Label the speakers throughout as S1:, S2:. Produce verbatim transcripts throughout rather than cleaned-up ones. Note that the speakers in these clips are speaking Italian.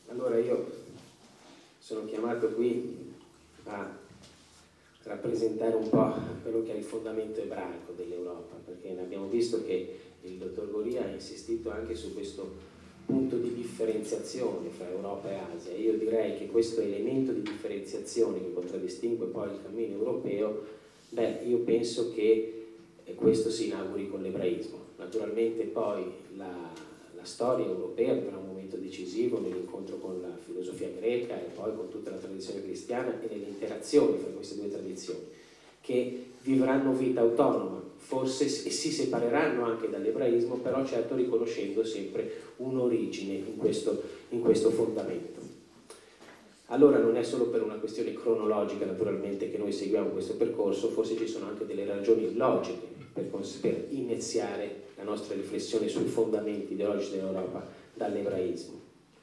S1: Allora io sono chiamato qui a rappresentare un po' quello che è il fondamento ebraico dell'Europa, perché abbiamo visto che il dottor Goria ha insistito anche su questo punto di differenziazione fra Europa e Asia. Io direi che questo elemento di differenziazione che contraddistingue poi il cammino europeo, beh, io penso che questo si inauguri con l'ebraismo. Naturalmente poi la, la storia europea vivrà un momento decisivo nell'incontro con la filosofia greca e poi con tutta la tradizione cristiana e nelle interazioni fra queste due tradizioni, che vivranno vita autonoma, forse e si separeranno anche dall'ebraismo, però certo riconoscendo sempre un'origine in questo, in questo fondamento. Allora non è solo per una questione cronologica naturalmente che noi seguiamo questo percorso, forse ci sono anche delle ragioni logiche per, per iniziare la nostra riflessione sui fondamenti ideologici dell'Europa dall'ebraismo.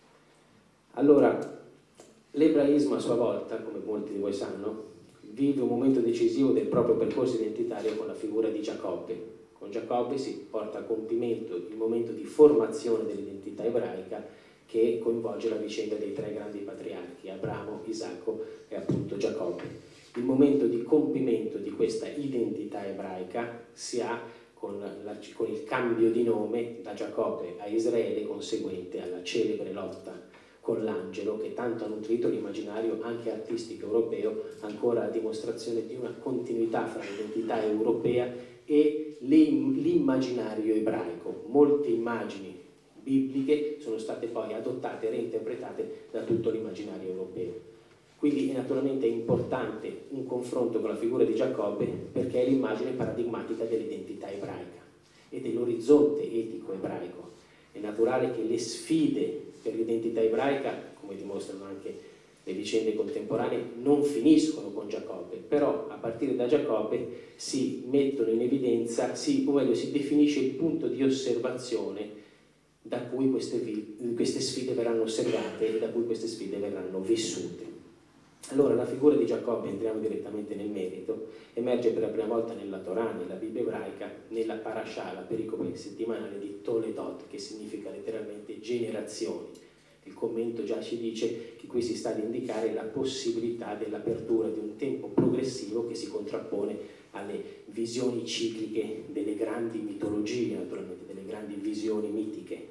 S1: Allora, l'ebraismo a sua volta, come molti di voi sanno, vive un momento decisivo del proprio percorso identitario con la figura di Giacobbe. Con Giacobbe si porta a compimento il momento di formazione dell'identità ebraica che coinvolge la vicenda dei tre grandi patriarchi, Abramo, Isacco e appunto Giacobbe. Il momento di compimento di questa identità ebraica si ha con, la, con il cambio di nome da Giacobbe a Israele, conseguente alla celebre lotta con l'angelo, che tanto ha nutrito l'immaginario anche artistico europeo, ancora a dimostrazione di una continuità fra l'identità europea e l'immaginario ebraico. Molte immagini bibliche sono state poi adottate e reinterpretate da tutto l'immaginario europeo. Quindi è naturalmente importante un confronto con la figura di Giacobbe, perché è l'immagine paradigmatica dell'identità ebraica e dell'orizzonte etico ebraico. È naturale che le sfide per l'identità ebraica, come dimostrano anche le vicende contemporanee, non finiscono con Giacobbe, però a partire da Giacobbe si mettono in evidenza, si, o meglio, si definisce il punto di osservazione da cui queste, queste sfide verranno osservate e da cui queste sfide verranno vissute. Allora la figura di Giacobbe, entriamo direttamente nel merito, emerge per la prima volta nella Torah, nella Bibbia ebraica, nella parashah, la pericope settimanale di Toledot, che significa letteralmente generazioni. Il commento già ci dice che qui si sta ad indicare la possibilità dell'apertura di un tempo progressivo che si contrappone alle visioni cicliche delle grandi mitologie, naturalmente delle grandi visioni mitiche.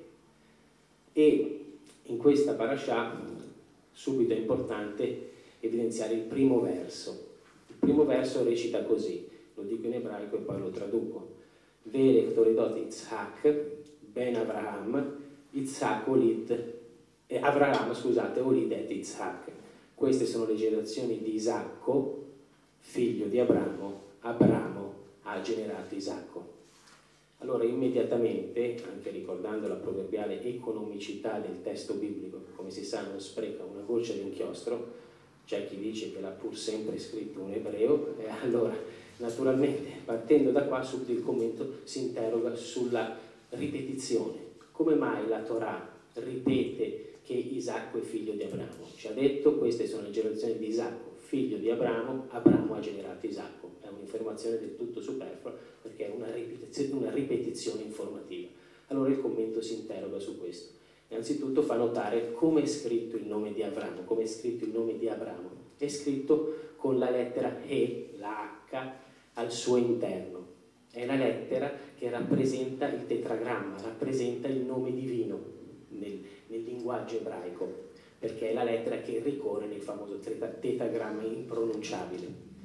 S1: E in questa parashah subito è importante evidenziare il primo verso. Il primo verso recita così, lo dico in ebraico e poi lo traduco: Velech Toledot Yitzhak ben Avraham, Yitzhak olid, eh, Avraham, scusate, olid et Yitzhak. Queste sono le generazioni di Isacco, figlio di Abramo. Abramo ha generato Isacco. Allora immediatamente, anche ricordando la proverbiale economicità del testo biblico, che come si sa non spreca una goccia di inchiostro, c'è chi dice che l'ha pur sempre scritto un ebreo, e allora naturalmente partendo da qua subito il commento si interroga sulla ripetizione. Come mai la Torah ripete che Isacco è figlio di Abramo? Ci ha detto queste sono le generazioni di Isacco, figlio di Abramo, Abramo ha generato Isacco. È un'informazione del tutto superflua perché è una ripetizione, una ripetizione informativa. Allora il commento si interroga su questo. Innanzitutto fa notare come è scritto il nome di Abramo, come è scritto il nome di Abramo. È scritto con la lettera E, la H, al suo interno. È la lettera che rappresenta il tetragramma, rappresenta il nome divino nel, nel linguaggio ebraico, perché è la lettera che ricorre nel famoso tetragramma impronunciabile.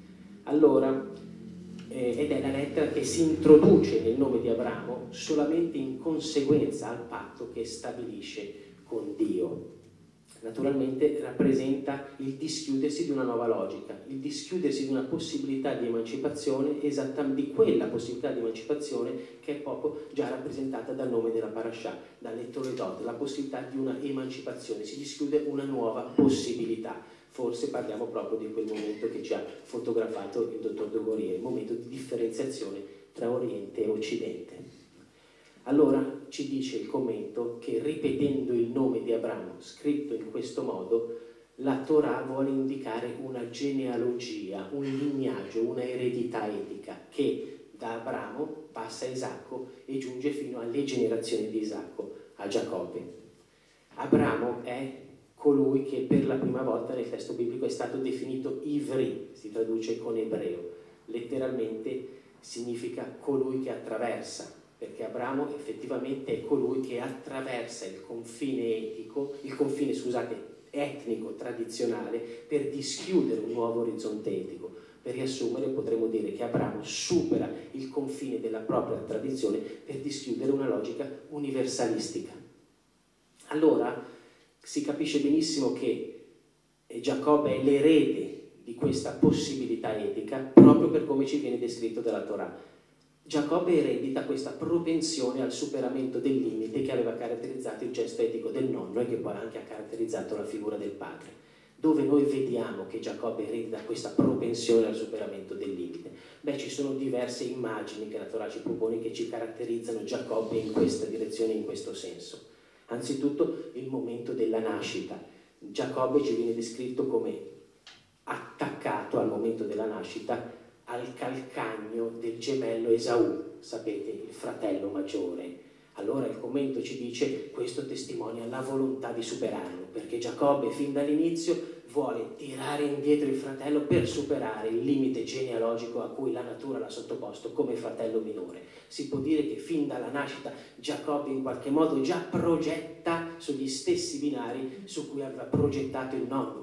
S1: Allora, eh, ed è la lettera che si introduce nel nome di Abramo solamente in conseguenza al patto che stabilisce con Dio. Naturalmente rappresenta il dischiudersi di una nuova logica, il dischiudersi di una possibilità di emancipazione, esattamente di quella possibilità di emancipazione che è proprio già rappresentata dal nome della parashah, dalle Toledot, la possibilità di una emancipazione, si dischiude una nuova possibilità. Forse parliamo proprio di quel momento che ci ha fotografato il dottor De Goria, il momento di differenziazione tra Oriente e Occidente. Allora ci dice il commento che ripetendo il nome di Abramo scritto in questo modo, la Torah vuole indicare una genealogia, un lignaggio, una eredità etica che da Abramo passa a Isacco e giunge fino alle generazioni di Isacco, a Giacobbe. Abramo è colui che per la prima volta nel testo biblico è stato definito Ivri, si traduce con ebreo, letteralmente significa colui che attraversa, perché Abramo effettivamente è colui che attraversa il confine etico, il confine, scusate, etnico, tradizionale, per dischiudere un nuovo orizzonte etico. Per riassumere potremmo dire che Abramo supera il confine della propria tradizione per dischiudere una logica universalistica. Allora si capisce benissimo che Giacobbe è l'erede di questa possibilità etica proprio per come ci viene descritto dalla Torah. Giacobbe eredita questa propensione al superamento del limite che aveva caratterizzato il gesto etico del nonno e che poi anche ha caratterizzato la figura del padre. Dove noi vediamo che Giacobbe eredita questa propensione al superamento del limite? Beh, ci sono diverse immagini che la Torah ci propone che ci caratterizzano Giacobbe in questa direzione, in questo senso. Anzitutto il momento della nascita. Giacobbe ci viene descritto come attaccato al momento della nascita al calcagno del gemello Esaù, sapete, il fratello maggiore. Allora il commento ci dice: questo testimonia la volontà di superarlo, perché Giacobbe fin dall'inizio vuole tirare indietro il fratello per superare il limite genealogico a cui la natura l'ha sottoposto come fratello minore. Si può dire che fin dalla nascita Giacobbe in qualche modo già progetta sugli stessi binari su cui aveva progettato il nonno.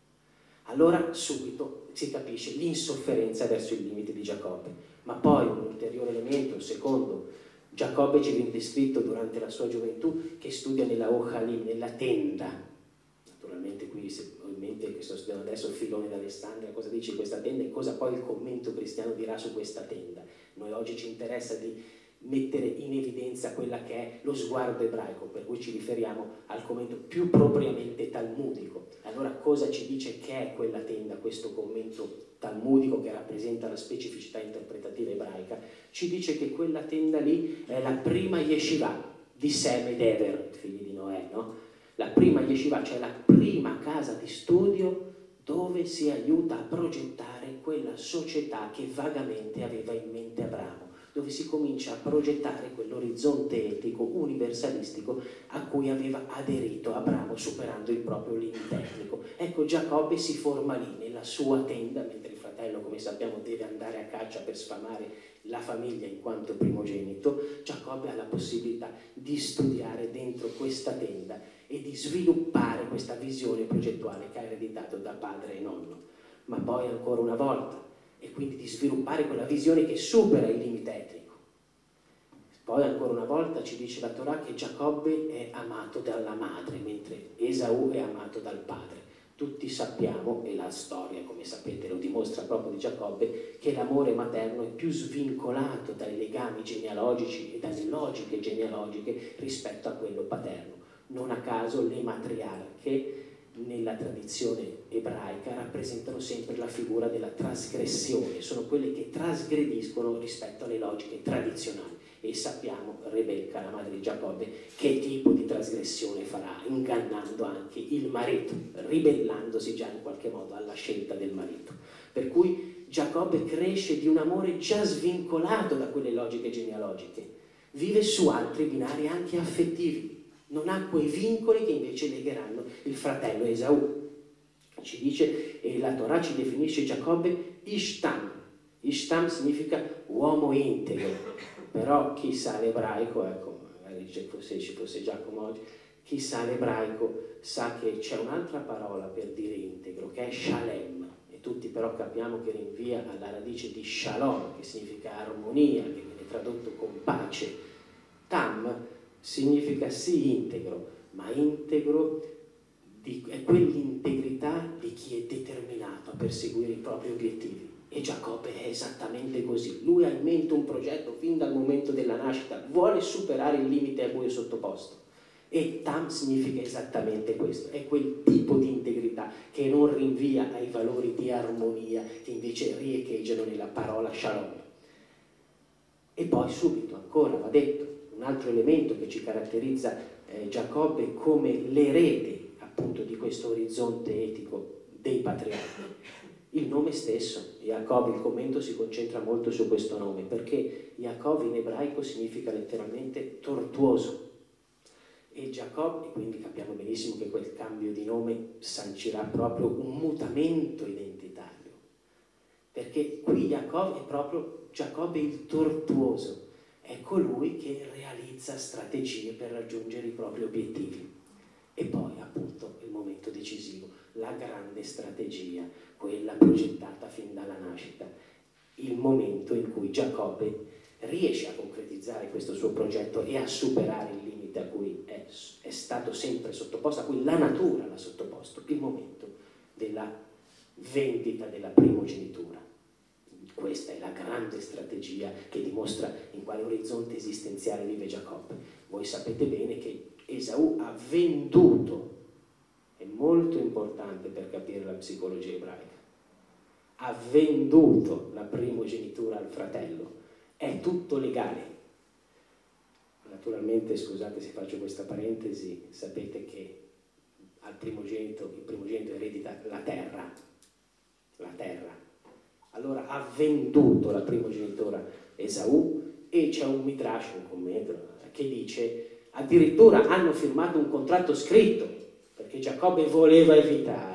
S1: Allora subito si capisce l'insofferenza verso il limite di Giacobbe. Ma poi un ulteriore elemento, un secondo: Giacobbe ci viene descritto durante la sua gioventù che studia nella Ohalim, nella tenda. Naturalmente qui se ho in mente che sto studiando adesso il filone d'Alessandria, cosa dice questa tenda e cosa poi il commento cristiano dirà su questa tenda. Noi oggi ci interessa di mettere in evidenza quella che è lo sguardo ebraico, per cui ci riferiamo al commento più propriamente talmudico. Allora cosa ci dice che è quella tenda, questo commento talmudico che rappresenta la specificità interpretativa ebraica? Ci dice che quella tenda lì è la prima yeshiva di Sem ed Ever, figli di Noè, no? La prima yeshiva, cioè la prima casa di studio dove si aiuta a progettare quella società che vagamente aveva in mente Abramo, dove si comincia a progettare quell'orizzonte etico universalistico a cui aveva aderito Abramo superando il proprio limite etnico. Ecco, Giacobbe si forma lì, nella sua tenda, mentre il fratello, come sappiamo, deve andare a caccia per sfamare la famiglia in quanto primogenito. Giacobbe ha la possibilità di studiare dentro questa tenda e di sviluppare questa visione progettuale che ha ereditato da padre e nonno. Ma poi ancora una volta, e quindi di sviluppare quella visione che supera il limite etnico. Poi ancora una volta ci dice la Torah che Giacobbe è amato dalla madre, mentre Esaù è amato dal padre. Tutti sappiamo, e la storia, come sapete, lo dimostra proprio di Giacobbe, che l'amore materno è più svincolato dai legami genealogici e dalle logiche genealogiche rispetto a quello paterno. Non a caso le matriarche nella tradizione ebraica rappresentano sempre la figura della trasgressione, sono quelle che trasgrediscono rispetto alle logiche tradizionali. E sappiamo, Rebecca, la madre di Giacobbe, che tipo di trasgressione farà, ingannando anche il marito, ribellandosi già in qualche modo alla scelta del marito. Per cui Giacobbe cresce di un amore già svincolato da quelle logiche genealogiche, vive su altri binari anche affettivi, non ha quei vincoli che invece legheranno il fratello Esaù. Ci dice, e la Torah ci definisce Giacobbe Ishtam. Ishtam significa uomo integro, però chi sa l'ebraico, ecco, magari se ci fosse Giacomo oggi, chi sa l'ebraico sa che c'è un'altra parola per dire integro, che è shalem, e tutti però capiamo che rinvia alla radice di shalom, che significa armonia, che viene tradotto con pace. Tam significa sì integro, ma integro di, è quell'integrità di chi è determinato a perseguire i propri obiettivi. E Giacobbe è esattamente così. Lui ha in mente un progetto fin dal momento della nascita, vuole superare il limite a cui è sottoposto. E Tam significa esattamente questo, è quel tipo di integrità che non rinvia ai valori di armonia che invece riecheggiano nella parola shalom. E poi subito, ancora va detto, un altro elemento che ci caratterizza eh, Giacobbe come l'erede appunto di questo orizzonte etico dei patriarchi. Il nome stesso, Jacob, il commento si concentra molto su questo nome, perché Jacob in ebraico significa letteralmente tortuoso. E Giacobbe, quindi capiamo benissimo che quel cambio di nome sancirà proprio un mutamento identitario, perché qui Giacobbe è proprio Giacobbe il tortuoso, è colui che realizza strategie per raggiungere i propri obiettivi. E poi appunto il momento decisivo, la grande strategia, quella progettata fin dalla nascita, il momento in cui Giacobbe riesce a concretizzare questo suo progetto e a superare il limite a cui è, è stato sempre sottoposto, a cui la natura l'ha sottoposto, il momento della vendita della primogenitura. Questa è la grande strategia che dimostra in quale orizzonte esistenziale vive Giacobbe. Voi sapete bene che Esaù ha venduto, è molto importante per capire la psicologia ebraica, ha venduto la primogenitura al fratello. È tutto legale. Naturalmente, scusate se faccio questa parentesi, sapete che al primogenito, il primogenito eredita la terra, la terra. Allora ha venduto la primogenitura Esaù e c'è un midrash, un commento, che dice addirittura hanno firmato un contratto scritto, perché Giacobbe voleva evitare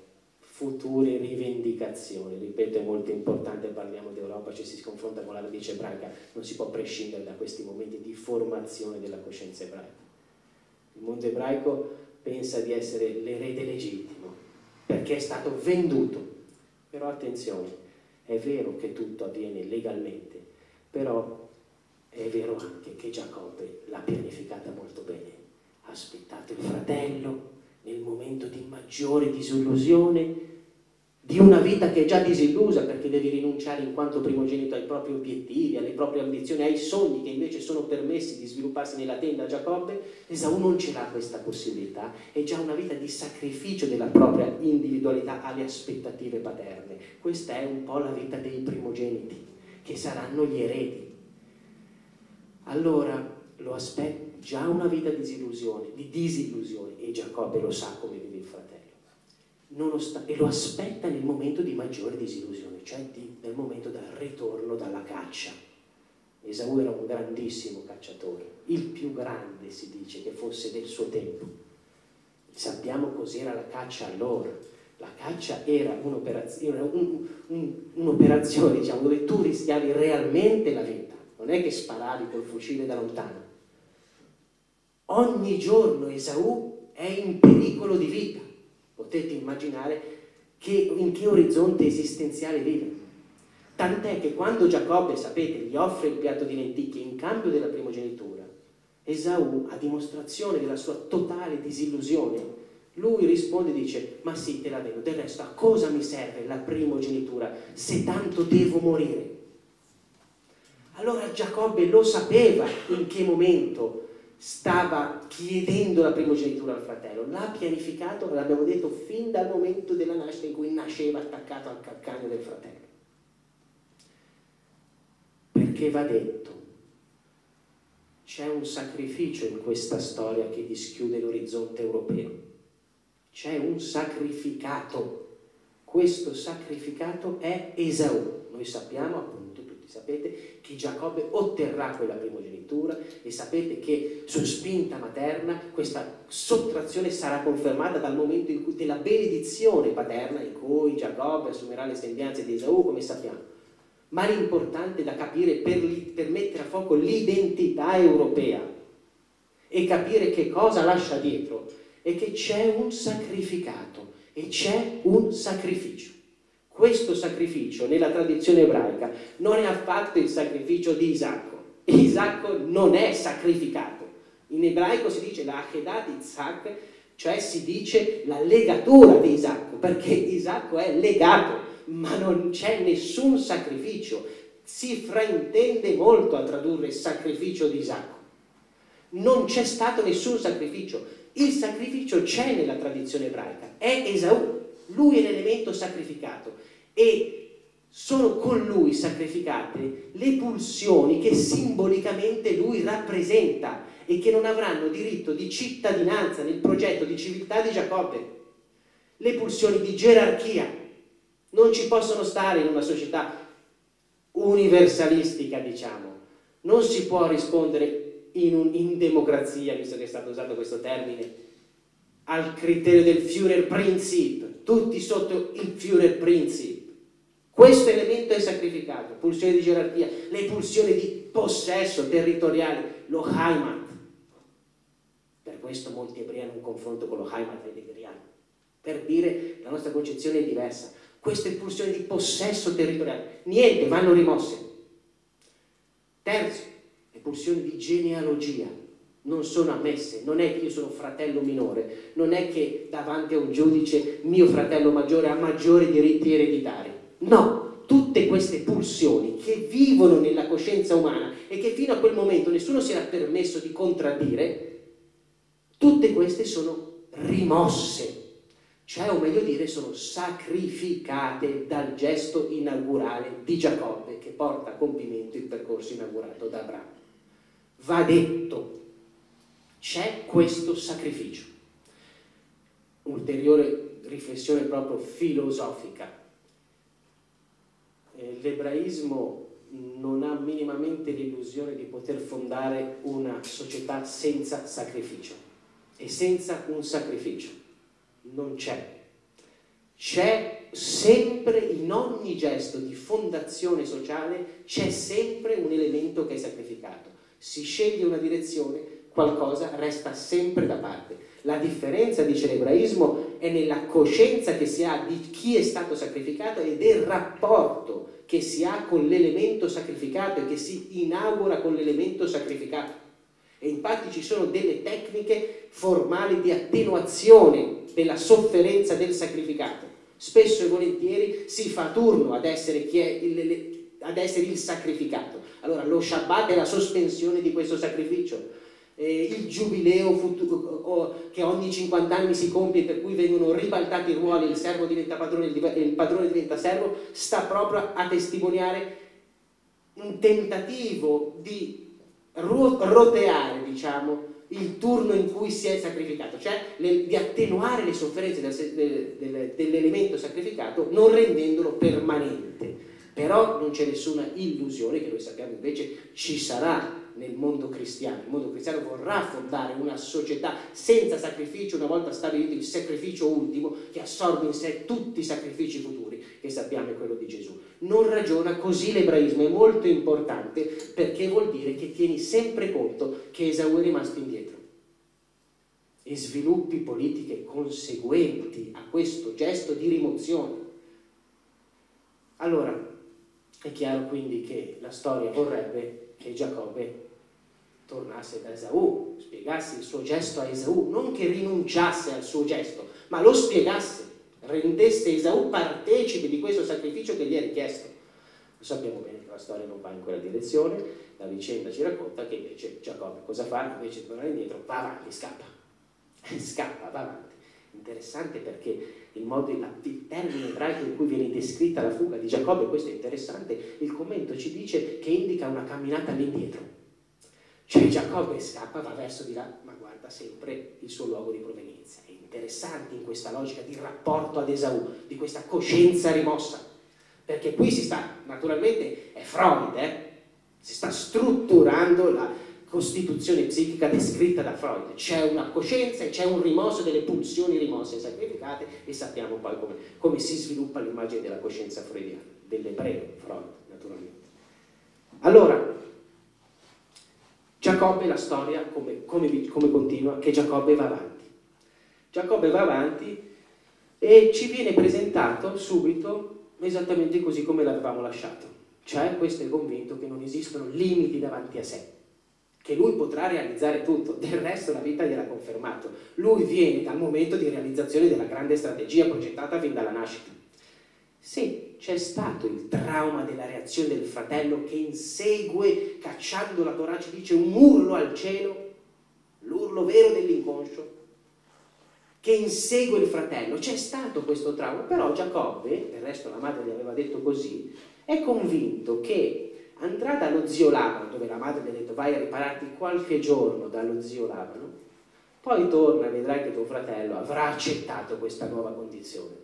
S1: future rivendicazioni. Ripeto, è molto importante, parliamo d'Europa, ci si confronta con la radice ebraica, non si può prescindere da questi momenti di formazione della coscienza ebraica. Il mondo ebraico pensa di essere l'erede legittimo perché è stato venduto, però attenzione, è vero che tutto avviene legalmente, però è vero anche che Giacobbe l'ha pianificata molto bene, ha aspettato il fratello nel momento di maggiore disillusione, di una vita che è già disillusa perché devi rinunciare in quanto primogenito ai propri obiettivi, alle proprie ambizioni, ai sogni che invece sono permessi di svilupparsi nella tenda a Giacobbe. Esaù non ce l'ha questa possibilità, è già una vita di sacrificio della propria individualità alle aspettative paterne. Questa è un po' la vita dei primogeniti, che saranno gli eredi. Allora lo aspetta già una vita di disillusione, di disillusione, e Giacobbe lo sa come vive il fratello. Nonostante, e lo aspetta nel momento di maggiore disillusione, cioè di, nel momento del ritorno dalla caccia. Esaù era un grandissimo cacciatore, il più grande si dice che fosse del suo tempo. Sappiamo cos'era la caccia allora. La caccia era un'operazione, un, un, un'operazione diciamo, dove tu rischiavi realmente la vita, non è che sparavi col fucile da lontano. Ogni giorno Esaù è in pericolo di vita. Potete immaginare che, in che orizzonte esistenziale vive. Tant'è che quando Giacobbe, sapete, gli offre il piatto di lenticchie in cambio della primogenitura, Esaù, a dimostrazione della sua totale disillusione, lui risponde e dice: ma sì, te la vedo, del resto a cosa mi serve la primogenitura se tanto devo morire? Allora Giacobbe lo sapeva in che momento stava chiedendo la primogenitura al fratello, l'ha pianificato, l'abbiamo detto, fin dal momento della nascita in cui nasceva attaccato al calcagno del fratello. Perché va detto, c'è un sacrificio in questa storia che dischiude l'orizzonte europeo, c'è un sacrificato, questo sacrificato è Esaù. Noi sappiamo appunto, tutti sapete, che Giacobbe otterrà quella primogenitura e sapete che su spinta materna questa sottrazione sarà confermata dal momento in cui, della benedizione paterna in cui Giacobbe assumerà le sembianze di Esaù, come sappiamo. Ma l'importante da capire per, per mettere a fuoco l'identità europea e capire che cosa lascia dietro è che c'è un sacrificato e c'è un sacrificio. Questo sacrificio nella tradizione ebraica non è affatto il sacrificio di Isacco. Isacco non è sacrificato. In ebraico si dice la Achedah di Isaac, cioè si dice la legatura di Isacco, perché Isacco è legato, ma non c'è nessun sacrificio. Si fraintende molto a tradurre sacrificio di Isacco. Non c'è stato nessun sacrificio. Il sacrificio c'è nella tradizione ebraica, è Esaù. Lui è l'elemento sacrificato e sono con lui sacrificate le pulsioni che simbolicamente lui rappresenta e che non avranno diritto di cittadinanza nel progetto di civiltà di Giacobbe. Le pulsioni di gerarchia non ci possono stare in una società universalistica, diciamo. Non si può rispondere in, un, in democrazia, visto che è stato usato questo termine, al criterio del Führerprinzip, tutti sotto il Führerprinzip. Questo elemento è sacrificato, pulsione di gerarchia, le pulsioni di possesso territoriale, lo Heimat. Per questo molti ebrei hanno un confronto con lo Heimat heideggeriano, per dire la nostra concezione è diversa. Queste pulsioni di possesso territoriale, niente, vanno rimosse. Terzo, le pulsioni di genealogia non sono ammesse. Non è che io sono fratello minore, non è che davanti a un giudice mio fratello maggiore ha maggiori diritti ereditari. No, tutte queste pulsioni che vivono nella coscienza umana e che fino a quel momento nessuno si era permesso di contraddire, tutte queste sono rimosse, cioè, o meglio dire, sono sacrificate dal gesto inaugurale di Giacobbe che porta a compimento il percorso inaugurato da Abramo. Va detto, c'è questo sacrificio. Ulteriore riflessione proprio filosofica. L'ebraismo non ha minimamente l'illusione di poter fondare una società senza sacrificio e senza un sacrificio. Non c'è. C'è sempre, in ogni gesto di fondazione sociale, c'è sempre un elemento che è sacrificato. Si sceglie una direzione, qualcosa resta sempre da parte. La differenza, dice l'ebraismo, è nella coscienza che si ha di chi è stato sacrificato e del rapporto che si ha con l'elemento sacrificato e che si inaugura con l'elemento sacrificato. E infatti ci sono delle tecniche formali di attenuazione della sofferenza del sacrificato. Spesso e volentieri si fa turno ad essere, chi è il, ad essere il sacrificato. Allora lo Shabbat è la sospensione di questo sacrificio. Eh, il giubileo futuro, oh, che ogni cinquanta anni si compie, per cui vengono ribaltati i ruoli, il servo diventa padrone e il padrone diventa servo, sta proprio a testimoniare un tentativo di roteare, diciamo, il turno in cui si è sacrificato, cioè le, di attenuare le sofferenze del, del, dell'elemento sacrificato, non rendendolo permanente. Però non c'è nessuna illusione, che noi sappiamo invece ci sarà nel mondo cristiano. Il mondo cristiano vorrà fondare una società senza sacrificio, una volta stabilito il sacrificio ultimo, che assorbe in sé tutti i sacrifici futuri, che sappiamo è quello di Gesù. Non ragiona così l'ebraismo, è molto importante, perché vuol dire che tieni sempre conto che Esau è rimasto indietro e sviluppi politiche conseguenti a questo gesto di rimozione. Allora, è chiaro quindi che la storia vorrebbe che Giacobbe tornasse da Esau, spiegasse il suo gesto a Esau, non che rinunciasse al suo gesto, ma lo spiegasse, rendesse Esau partecipe di questo sacrificio che gli è richiesto. Lo sappiamo bene che la storia non va in quella direzione, la vicenda ci racconta che invece Giacobbe cosa fa? Invece di tornare indietro, va avanti, scappa, scappa, va avanti. Interessante perché il modo, il termine ebraico in cui viene descritta la fuga di Giacobbe, questo è interessante, il commento ci dice che indica una camminata all'indietro. Cioè Giacobbe scappa, va verso di là, ma guarda sempre il suo luogo di provenienza. È interessante in questa logica di rapporto ad Esau, di questa coscienza rimossa, perché qui si sta, naturalmente è Freud, eh? si sta strutturando la costituzione psichica descritta da Freud. C'è una coscienza e c'è un rimosso delle pulsioni rimosse e sacrificate, e sappiamo poi come, come si sviluppa l'immagine della coscienza freudiana, dell'ebreo Freud, naturalmente. Allora, Giacobbe, la storia, come, come, come continua, che Giacobbe va avanti. Giacobbe va avanti e ci viene presentato subito esattamente così come l'avevamo lasciato. Cioè, questo è convinto che non esistono limiti davanti a sé, che lui potrà realizzare tutto, del resto la vita gliel'ha confermato. Lui viene dal momento di realizzazione della grande strategia progettata fin dalla nascita. Sì, c'è stato il trauma della reazione del fratello che insegue, cacciando la Torah, ci dice un urlo al cielo, l'urlo vero dell'inconscio, che insegue il fratello. C'è stato questo trauma, però Giacobbe, del resto la madre gli aveva detto così, è convinto che andrà dallo zio Labano, dove la madre gli ha detto vai a ripararti qualche giorno dallo zio Labano, poi torna e vedrai che tuo fratello avrà accettato questa nuova condizione.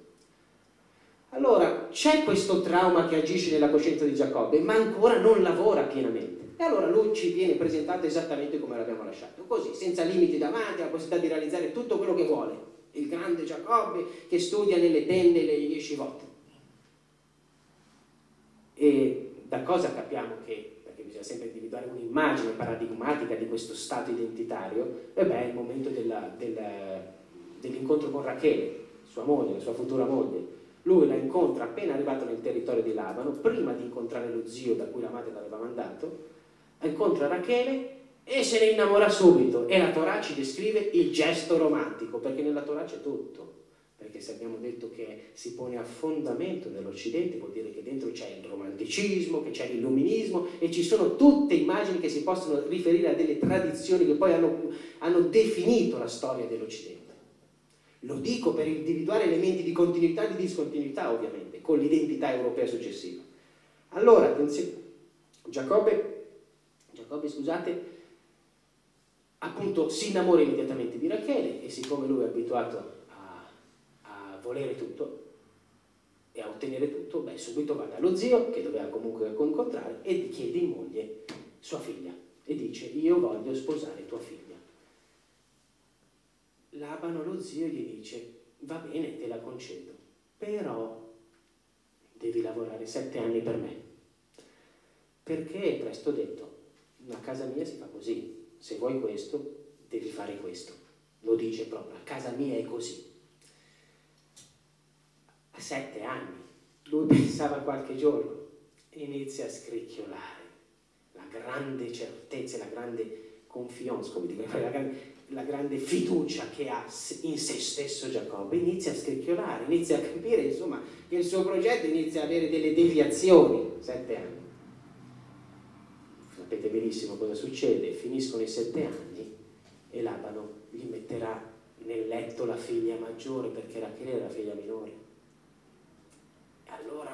S1: Allora c'è questo trauma che agisce nella coscienza di Giacobbe, ma ancora non lavora pienamente. E allora lui ci viene presentato esattamente come l'abbiamo lasciato, così, senza limiti davanti, la possibilità di realizzare tutto quello che vuole. Il grande Giacobbe che studia nelle tende le yeshivot. E da cosa capiamo che, perché bisogna sempre individuare un'immagine paradigmatica di questo stato identitario, e beh, è il momento della, della, dell'incontro con Rachele, sua moglie, la sua futura moglie. Lui la incontra appena arrivato nel territorio di Labano, prima di incontrare lo zio da cui la madre l'aveva mandato, incontra Rachele e se ne innamora subito. E la Torah ci descrive il gesto romantico, perché nella Torah c'è tutto. Perché se abbiamo detto che si pone a fondamento dell'Occidente, vuol dire che dentro c'è il romanticismo, che c'è l'illuminismo, e ci sono tutte immagini che si possono riferire a delle tradizioni che poi hanno, hanno definito la storia dell'Occidente. Lo dico per individuare elementi di continuità e di discontinuità, ovviamente, con l'identità europea successiva. Allora, attenzione, Giacobbe, Giacobbe, scusate, appunto si innamora immediatamente di Rachele, e siccome lui è abituato volere tutto e a ottenere tutto, beh, subito va dallo zio, che doveva comunque incontrare, e gli chiede in moglie sua figlia e dice: io voglio sposare tua figlia. Labano, lo zio, gli dice: va bene, te la concedo, però devi lavorare sette anni per me, perché presto detto, a casa mia si fa così, se vuoi questo devi fare questo, lo dice proprio, a casa mia è così. Sette anni, lui pensava qualche giorno, inizia a scricchiolare la grande certezza, la grande confiance, come dico, la grande, la grande fiducia che ha in se stesso Giacobbe, inizia a scricchiolare, inizia a capire, insomma, che il suo progetto inizia ad avere delle deviazioni. Sette anni. Sapete benissimo cosa succede, finiscono i sette anni e Labano gli metterà nel letto la figlia maggiore, perché Rachele era la figlia minore. Allora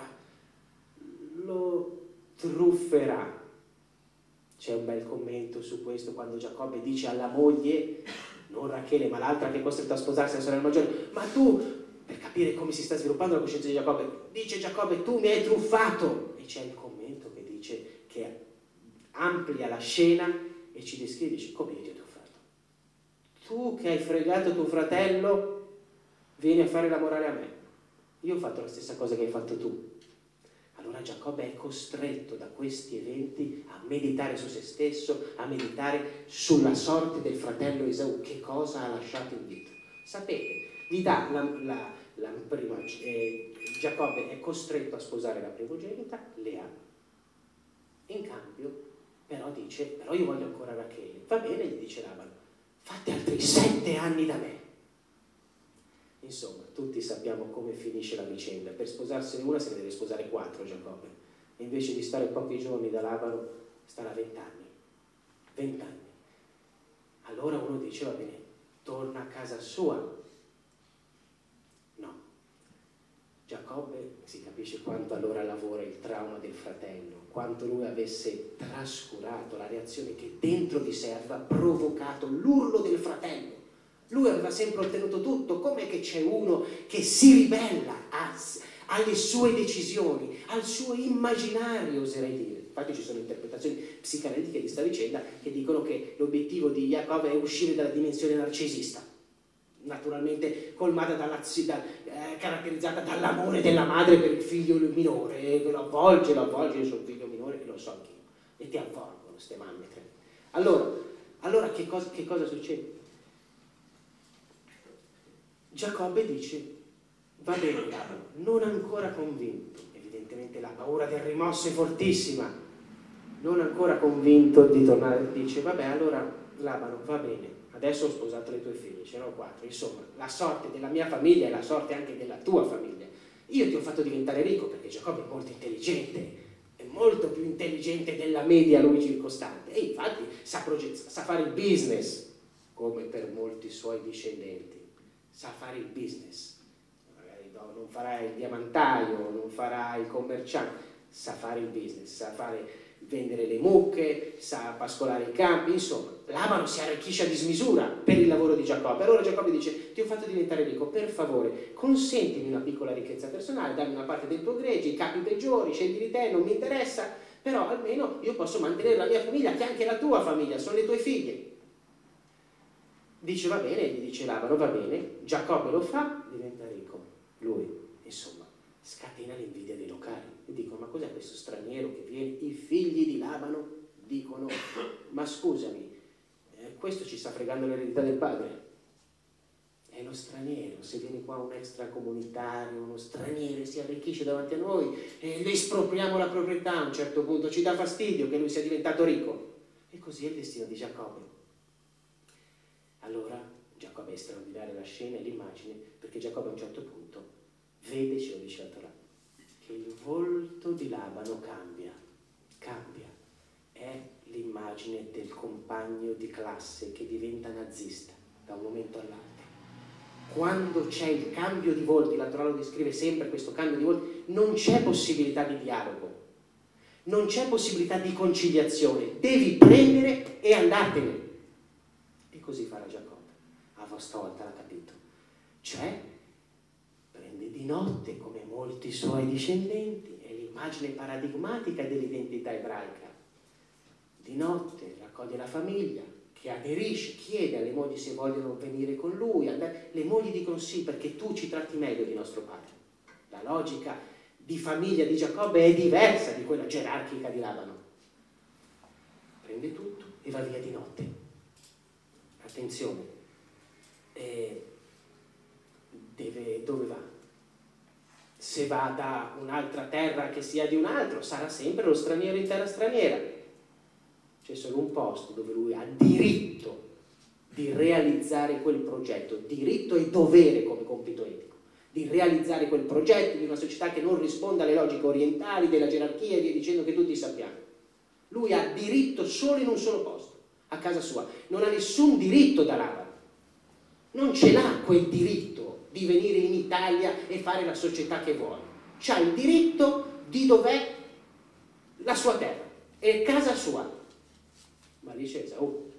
S1: lo trufferà. C'è un bel commento su questo quando Giacobbe dice alla moglie, non Rachele ma l'altra che è costretta a sposarsi, la sorella maggiore: ma tu, per capire come si sta sviluppando la coscienza di Giacobbe, dice Giacobbe: tu mi hai truffato. E c'è il commento che dice, che amplia la scena e ci descrive, dice: come io ti ho truffato? Tu che hai fregato tuo fratello vieni a fare la morale a me. Io ho fatto la stessa cosa che hai fatto tu. Allora Giacobbe è costretto da questi eventi a meditare su se stesso, a meditare sulla sorte del fratello Esaù, che cosa ha lasciato indietro. Sapete, vi dà la, la, la prima, eh, Giacobbe è costretto a sposare la primogenita, Lea. In cambio, però dice: però io voglio ancora Rachele. Va bene, gli dice Labano, fate altri sette anni da me. Insomma, tutti sappiamo come finisce la vicenda. Per sposarsene una se ne deve sposare quattro Giacobbe, e invece di stare pochi giorni da Labano starà vent'anni. Vent'anni. Allora uno dice: va bene, torna a casa sua. No. Giacobbe, si capisce quanto allora lavora il trauma del fratello, quanto lui avesse trascurato la reazione che dentro di sé aveva provocato l'urlo del fratello. Lui aveva sempre ottenuto tutto. Com'è che c'è uno che si ribella a, alle sue decisioni, al suo immaginario, oserei dire? Infatti ci sono interpretazioni psicanalitiche di questa vicenda che dicono che l'obiettivo di Giacobbe è uscire dalla dimensione narcisista, naturalmente colmata dalla, da, eh, caratterizzata dall'amore della madre per il figlio minore, che lo avvolge, lo avvolge il suo figlio minore, e lo so anch'io, e ti avvolgono ste mamme. Allora, allora che, cosa, che cosa succede? Giacobbe dice: va bene, non ancora convinto, evidentemente la paura del rimosso è fortissima, non ancora convinto di tornare, dice: vabbè, allora Labano, va bene, adesso ho sposato le tue figlie, ce ne ho quattro, insomma, la sorte della mia famiglia è la sorte anche della tua famiglia. Io ti ho fatto diventare ricco perché Giacobbe è molto intelligente, è molto più intelligente della media lui circostante, e infatti sa, sa fare il business, come per molti suoi discendenti. Sa fare il business, magari no, non farà il diamantaio, non farà il commerciante, sa fare il business, sa fare, vendere le mucche, sa pascolare i campi, insomma, Labano si arricchisce a dismisura per il lavoro di Giacobbe. Allora Giacobbe dice: ti ho fatto diventare ricco, per favore consentimi una piccola ricchezza personale, dammi una parte del tuo gregge, i capi peggiori, scegli di te, non mi interessa, però almeno io posso mantenere la mia famiglia, che è anche la tua famiglia, sono le tue figlie. Dice va bene, gli dice Labano, va bene, Giacobbe lo fa, diventa ricco, lui, insomma, scatena l'invidia dei locali e dicono, ma cos'è questo straniero che viene? I figli di Labano dicono, ma scusami, eh, questo ci sta fregando l'eredità del padre. È lo straniero, se viene qua un extracomunitario, uno straniero si arricchisce davanti a noi e le espropriamo la proprietà, a un certo punto ci dà fastidio che lui sia diventato ricco. E così è il destino di Giacobbe. Allora Giacobbe è straordinaria la scena e l'immagine, perché Giacobbe a un certo punto vede, ce lo dice la Torah, che il volto di Labano cambia, cambia. È l'immagine del compagno di classe che diventa nazista da un momento all'altro. Quando c'è il cambio di volti, la Torah lo descrive sempre questo cambio di volti, non c'è possibilità di dialogo, non c'è possibilità di conciliazione, devi prendere e andartene. E così farà Giacobbe, a vostra volta l'ha capito, cioè prende di notte come molti suoi discendenti, è l'immagine paradigmatica dell'identità ebraica, di notte raccoglie la famiglia, che aderisce, chiede alle mogli se vogliono venire con lui, andare. Le mogli dicono sì perché tu ci tratti meglio di nostro padre. La logica di famiglia di Giacobbe è diversa di quella gerarchica di Labano. Prende tutto e va via di notte. Attenzione, eh, deve, dove va? Se va da un'altra terra che sia di un altro, sarà sempre lo straniero in terra straniera. C'è solo un posto dove lui ha diritto di realizzare quel progetto, diritto e dovere come compito etico, di realizzare quel progetto di una società che non risponda alle logiche orientali, della gerarchia e via dicendo che tutti sappiamo. Lui ha diritto solo in un solo posto, a casa sua, non ha nessun diritto da Labano, non ce l'ha quel diritto di venire in Italia e fare la società che vuole, c'ha il diritto di dov'è la sua terra, è casa sua. Ma dice Esaù,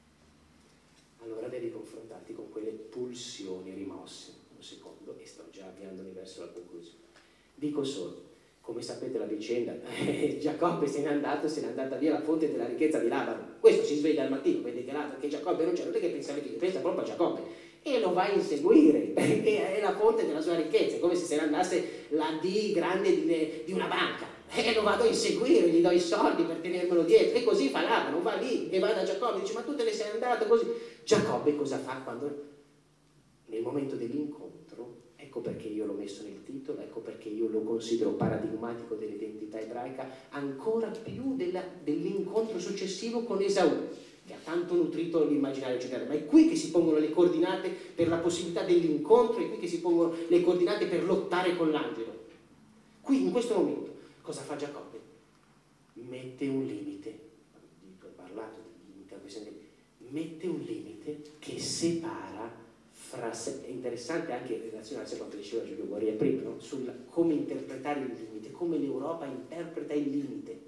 S1: allora devi confrontarti con quelle pulsioni rimosse. Un secondo, e sto già avviandomi verso la conclusione. Dico solo, come sapete la vicenda, eh, Giacobbe se n'è andato, se n'è andata via la fonte della ricchezza di Labano. Questo si sveglia al mattino, vede che, la, che Giacobbe non c'è, non è che pensa, che pensa proprio a Giacobbe, e lo va a inseguire, perché è la fonte della sua ricchezza, è come se se ne andasse la D grande di, di una banca. E lo vado a inseguire, gli do i soldi per tenermelo dietro, e così fa Labano, va lì e va da Giacobbe, dice ma tu te ne sei andato così. Giacobbe cosa fa quando nel momento dell'incontro, ecco perché io l'ho messo nel titolo, ecco perché io lo considero paradigmatico dell'identità ebraica, ancora più dell'incontro successivo con Esaù, che ha tanto nutrito l'immaginario eccetera, ma è qui che si pongono le coordinate per la possibilità dell'incontro, è qui che si pongono le coordinate per lottare con l'angelo. Qui in questo momento cosa fa Giacobbe? Mette un limite, tu hai parlato di limite, mette un limite che separa fra sé. È interessante anche in relazione a quanto diceva Giulio Boria prima, no? Sul come interpretare il limite, come l'Europa interpreta il limite.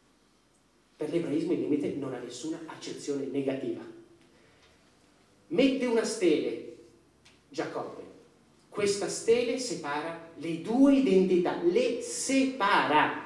S1: Per l'ebraismo il limite non ha nessuna accezione negativa. Mette una stele, Giacobbe. Questa stele separa le due identità, le separa.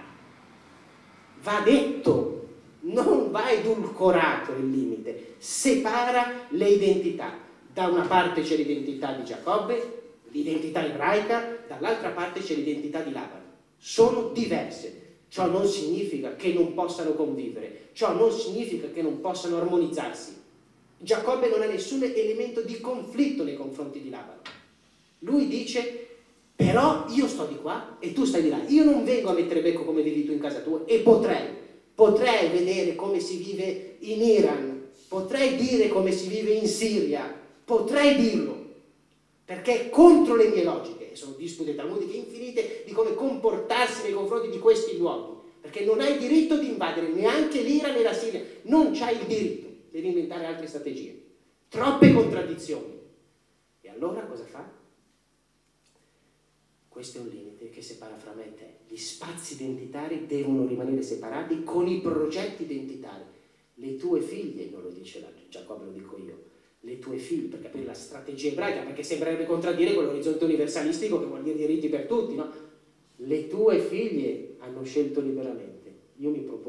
S1: Va detto, non va edulcorato il limite, separa le identità. Da una parte c'è l'identità di Giacobbe, l'identità ebraica, dall'altra parte c'è l'identità di Labano. Sono diverse. Ciò non significa che non possano convivere, ciò non significa che non possano armonizzarsi. Giacobbe non ha nessun elemento di conflitto nei confronti di Labano. Lui dice, però io sto di qua e tu stai di là. Io non vengo a mettere becco come vivi tu in casa tua e potrei, potrei vedere come si vive in Iran, potrei dire come si vive in Siria, potrei dirlo, perché è contro le mie logiche, e sono dispute talmudiche infinite di come comportarsi nei confronti di questi luoghi, perché non hai diritto di invadere neanche l'Iran e la Siria, non c'hai il diritto, devi inventare altre strategie, troppe contraddizioni. E allora cosa fa? Questo è un limite che separa fra me e te. Gli spazi identitari devono rimanere separati con i progetti identitari. Le tue figlie, non lo dice la, Giacobbe, lo dico io, le tue figlie, per capire la strategia ebraica, perché sembrerebbe contraddire quell'orizzonte universalistico che vuol dire diritti per tutti, no? Le tue figlie hanno scelto liberamente. Io mi propongo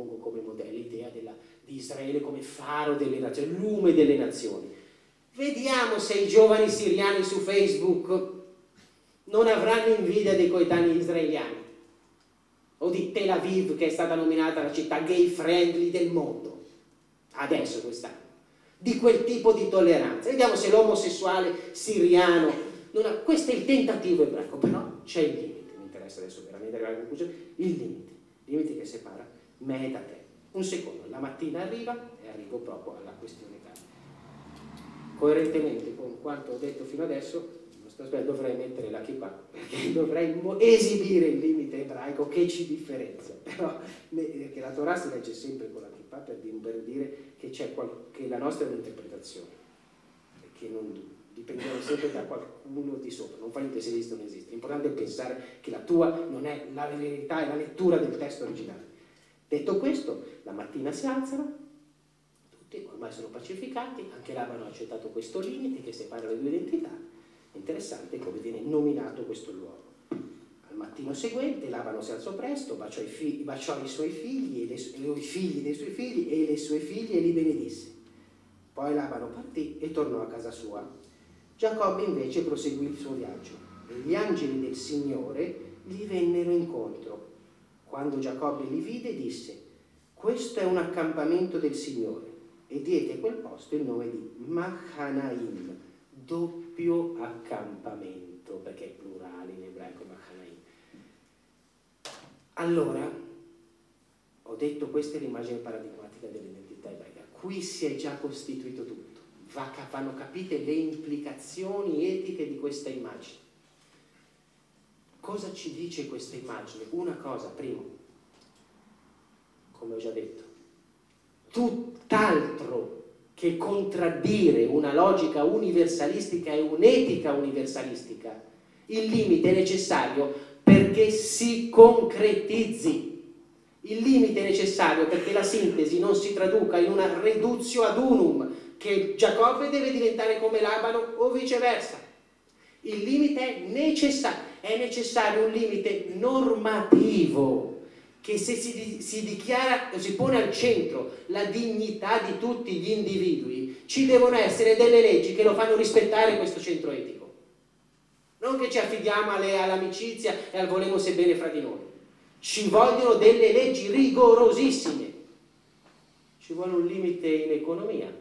S1: propongo come modello l'idea di Israele come faro delle nazioni, lume delle nazioni. Vediamo se i giovani siriani su Facebook non avranno invidia dei coetanei israeliani, o di Tel Aviv, che è stata nominata la città gay friendly del mondo, adesso quest'anno, di quel tipo di tolleranza. Vediamo se l'omosessuale siriano non ha... Questo è il tentativo ebraico, però c'è il limite. Mi interessa adesso veramente arrivare alla conclusione. Il limite, il limite che separa me da te. Un secondo, la mattina arriva e arrivo proprio alla questione cambio. Coerentemente con quanto ho detto fino adesso, dovrei mettere la kippah, perché dovrei esibire il limite ebraico che ci differenzia, però che la Torah si legge sempre con la kippah per dire che, c'è che la nostra è un'interpretazione, che non dipendiamo sempre da qualcuno di sopra, non fa niente se esiste o non esiste, l'importante è pensare che la tua non è la verità, è la lettura del testo originale. Detto questo, la mattina si alzano, tutti ormai sono pacificati, anche Labano ha accettato questo limite che separa le due identità. Interessante come viene nominato questo luogo. Al mattino seguente Labano si alzò presto, baciò i, figli, baciò i suoi figli, e le, i figli dei suoi figli e le sue figlie e li benedisse. Poi Labano partì e tornò a casa sua. Giacobbe invece proseguì il suo viaggio e gli angeli del Signore gli vennero incontro. Quando Giacobbe li vide disse: questo è un accampamento del Signore, e diede a quel posto il nome di Mahanaim, doppio accampamento, perché è plurale in ebraico Mahanaim. Allora, ho detto questa è l'immagine paradigmatica dell'identità ebraica. Qui si è già costituito tutto. Va, vanno capite le implicazioni etiche di questa immagine. Cosa ci dice questa immagine? Una cosa, primo, come ho già detto, tutt'altro che contraddire una logica universalistica e un'etica universalistica. Il limite è necessario perché si concretizzi. Il limite è necessario perché la sintesi non si traduca in una reduzio ad unum, che Giacobbe deve diventare come Labano o viceversa. Il limite è necessario, è necessario un limite normativo, che se si, si dichiara, si pone al centro la dignità di tutti gli individui, ci devono essere delle leggi che lo fanno rispettare questo centro etico. Non che ci affidiamo all'amicizia e al volersi bene fra di noi. Ci vogliono delle leggi rigorosissime. Ci vuole un limite in economia.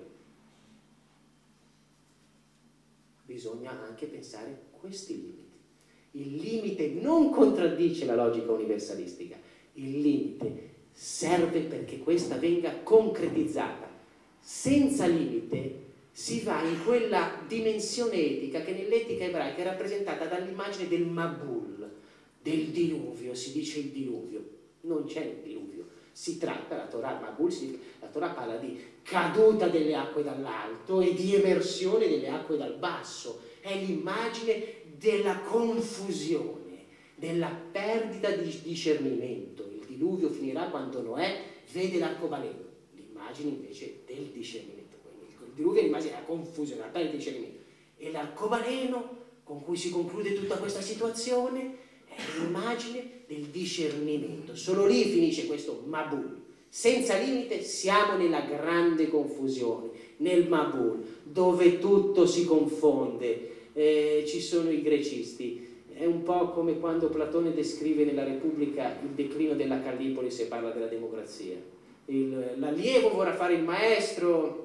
S1: Bisogna anche pensare a questi limiti. Il limite non contraddice la logica universalistica. Il limite serve perché questa venga concretizzata. Senza limite si va in quella dimensione etica che nell'etica ebraica è rappresentata dall'immagine del Mabul, del diluvio. Si dice il diluvio, non c'è il diluvio, si tratta, la Torah, Mabul, la Torah parla di caduta delle acque dall'alto e di emersione delle acque dal basso. È l'immagine della confusione, della perdita di discernimento. Il diluvio finirà quando Noè vede l'arcobaleno, l'immagine invece del discernimento. Quindi il diluvio è l'immagine della confusione, della perdita di discernimento. E l'arcobaleno con cui si conclude tutta questa situazione è l'immagine del discernimento. Solo lì finisce questo Mabul. Senza limite siamo nella grande confusione, nel Mabul, dove tutto si confonde. Eh, ci sono i grecisti. È un po' come quando Platone descrive nella Repubblica il declino della Callipolis e parla della democrazia. L'allievo vorrà fare il maestro.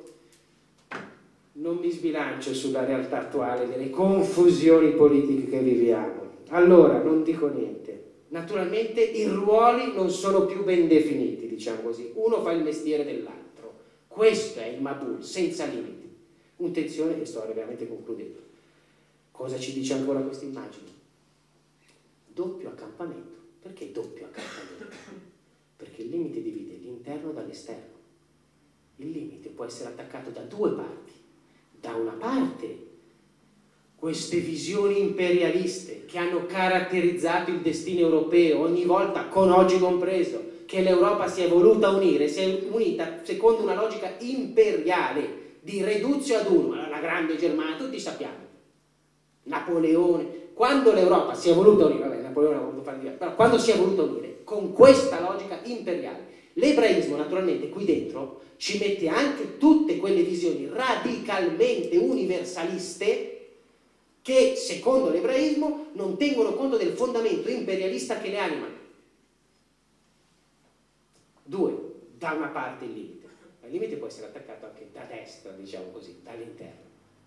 S1: Non mi sbilancio sulla realtà attuale delle confusioni politiche che viviamo. Allora, non dico niente. Naturalmente i ruoli non sono più ben definiti, diciamo così. Uno fa il mestiere dell'altro. Questo è il Mabul, senza limiti. Un'tensione che sto veramente concludendo. Cosa ci dice ancora questa immagine? Doppio accampamento. Perché doppio accampamento? Perché il limite divide l'interno dall'esterno. Il limite può essere attaccato da due parti. Da una parte queste visioni imperialiste che hanno caratterizzato il destino europeo ogni volta, con oggi compreso, che l'Europa si è voluta unire, si è unita secondo una logica imperiale di reduzio ad uno, la grande Germania, tutti sappiamo, Napoleone, quando l'Europa si è voluta unire, vabbè, Napoleone ha voluto fare diverso, però quando si è voluta unire con questa logica imperiale,
S2: L'ebraismo naturalmente qui dentro ci mette anche tutte quelle visioni radicalmente universaliste che secondo l'ebraismo non tengono conto del fondamento imperialista che le anima. Due, da una parte il limite. Il limite può essere attaccato anche da destra, diciamo così, dall'interno.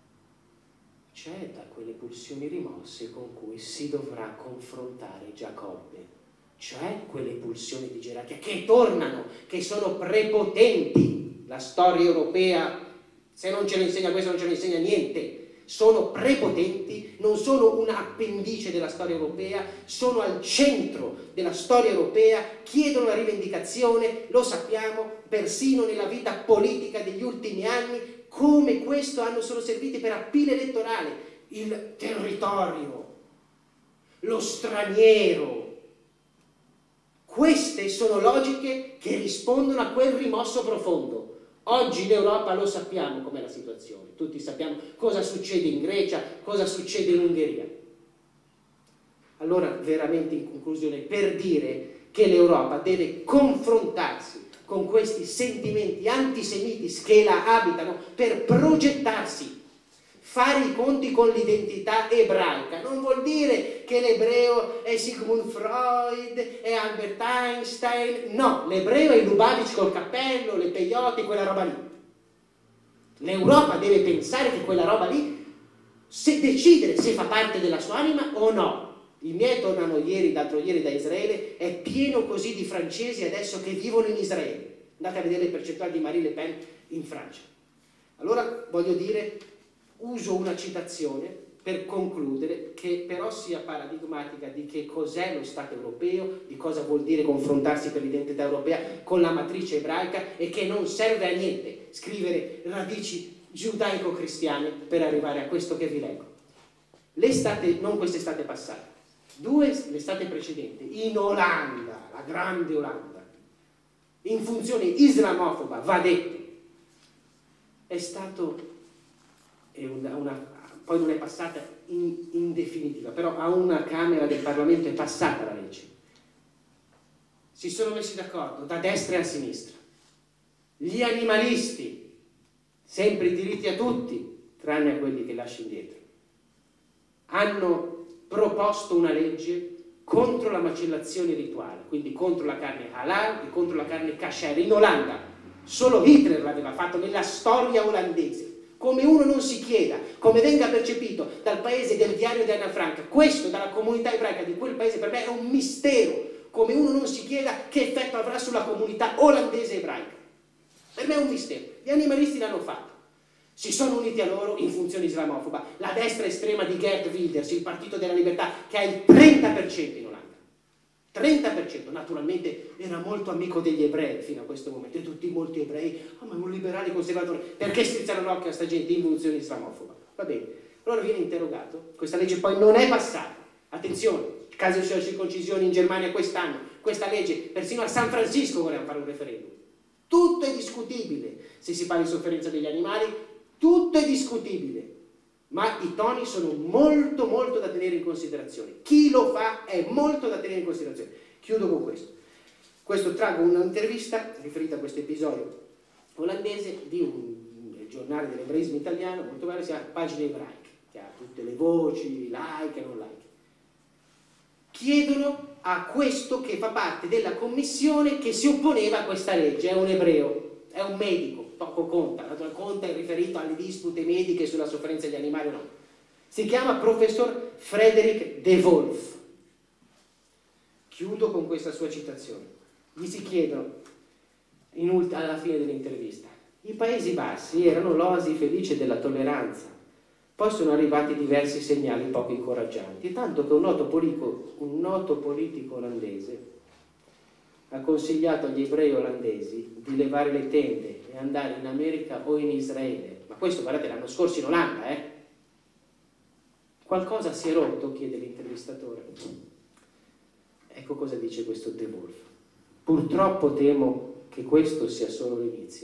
S2: C'è da quelle pulsioni rimosse con cui si dovrà confrontare Giacobbe, cioè quelle pulsioni di gerarchia che tornano, che sono prepotenti. La storia europea, se non ce ne insegna questo, non ce ne insegna niente. Sono prepotenti, non sono un appendice della storia europea, sono al centro della storia europea, chiedono la rivendicazione, lo sappiamo, persino nella vita politica degli ultimi anni, come questo hanno sono serviti per appeal elettorale, il territorio, lo straniero. Queste sono logiche che rispondono a quel rimosso profondo. Oggi in Europa lo sappiamo com'è la situazione, tutti sappiamo cosa succede in Grecia, cosa succede in Ungheria. Allora, veramente in conclusione, per dire che l'Europa deve confrontarsi con questi sentimenti antisemiti che la abitano per progettarsi, fare i conti con l'identità ebraica. Non vuol dire che l'ebreo è Sigmund Freud, è Albert Einstein, no, l'ebreo è Lubavitch col cappello, le peyote, quella roba lì. L'Europa deve pensare che quella roba lì, se decidere se fa parte della sua anima o no. I miei tornano ieri, l'altro ieri da Israele, è pieno così di francesi adesso che vivono in Israele. Andate a vedere le percentuali di Marine Le Pen in Francia. Allora voglio dire, uso una citazione per concludere che però sia paradigmatica di che cos'è lo Stato europeo, di cosa vuol dire confrontarsi per l'identità europea con la matrice ebraica e che non serve a niente scrivere radici giudaico-cristiane per arrivare a questo che vi leggo. L'estate, non quest'estate passata, due l'estate precedente, in Olanda, la grande Olanda, in funzione islamofoba, va detto, è stato, è una, una, poi non è passata in, in definitiva, però a una Camera del Parlamento è passata la legge. Si sono messi d'accordo da destra e a sinistra. Gli animalisti, sempre i diritti a tutti, tranne a quelli che lasci indietro, hanno proposto una legge contro la macellazione rituale, quindi contro la carne halal e contro la carne kasher. In Olanda, solo Hitler l'aveva fatto nella storia olandese. Come uno non si chieda come venga percepito dal paese del diario di Anna Frank, questo dalla comunità ebraica di quel paese, per me è un mistero. Come uno non si chieda che effetto avrà sulla comunità olandese ebraica. Per me è un mistero. Gli animalisti l'hanno fatto. Si sono uniti a loro in funzione islamofoba. La destra estrema di Geert Wilders, il Partito della Libertà, che ha il trenta per cento in Olanda. trenta per cento. Naturalmente era molto amico degli ebrei fino a questo momento. E tutti molti ebrei, oh, ma è un liberale conservatore. Perché strizzano l'occhio a sta gente in funzione islamofoba? Va bene. Allora viene interrogato. Questa legge poi non è passata. Attenzione, il caso della circoncisione in Germania quest'anno. Questa legge, persino a San Francisco voleva fare un referendum. Tutto è discutibile. Se si parla di sofferenza degli animali, tutto è discutibile, ma i toni sono molto molto da tenere in considerazione. Chi lo fa è molto da tenere in considerazione. Chiudo con questo. Questo traggo un'intervista riferita a questo episodio olandese di un giornale dell'ebraismo italiano, molto bello, si chiama Pagine Ebraiche, che ha tutte le voci, like e non like. Chiedono a questo che fa parte della commissione che si opponeva a questa legge, è un ebreo, è un medico, poco conta, conta è riferito alle dispute mediche sulla sofferenza degli animali o no. Si chiama professor Frederik de Wolf. Chiudo con questa sua citazione. Gli si chiedono, in alla fine dell'intervista, i Paesi Bassi erano l'oasi felice della tolleranza, poi sono arrivati diversi segnali poco incoraggianti, tanto che un noto politico, un noto politico olandese ha consigliato agli ebrei olandesi di levare le tende e andare in America o in Israele. Ma questo, guardate, l'anno scorso in Olanda, eh? Qualcosa si è rotto? Chiede l'intervistatore. Ecco cosa dice questo De Wolf. Purtroppo temo che questo sia solo l'inizio.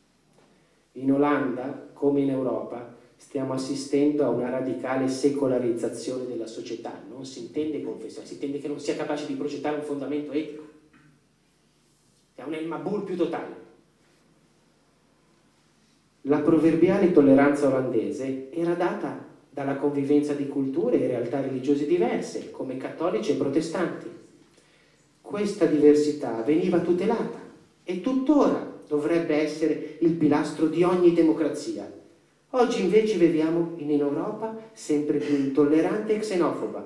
S2: In Olanda, come in Europa, stiamo assistendo a una radicale secolarizzazione della società. Non si intende confessione, si intende che non sia capace di progettare un fondamento etico. che è un El Mabul più totale.
S1: La proverbiale tolleranza olandese era data dalla convivenza di culture e realtà religiose diverse, come cattolici e protestanti. Questa diversità veniva tutelata e tuttora dovrebbe essere il pilastro di ogni democrazia. Oggi invece viviamo in Europa sempre più intollerante e xenofoba.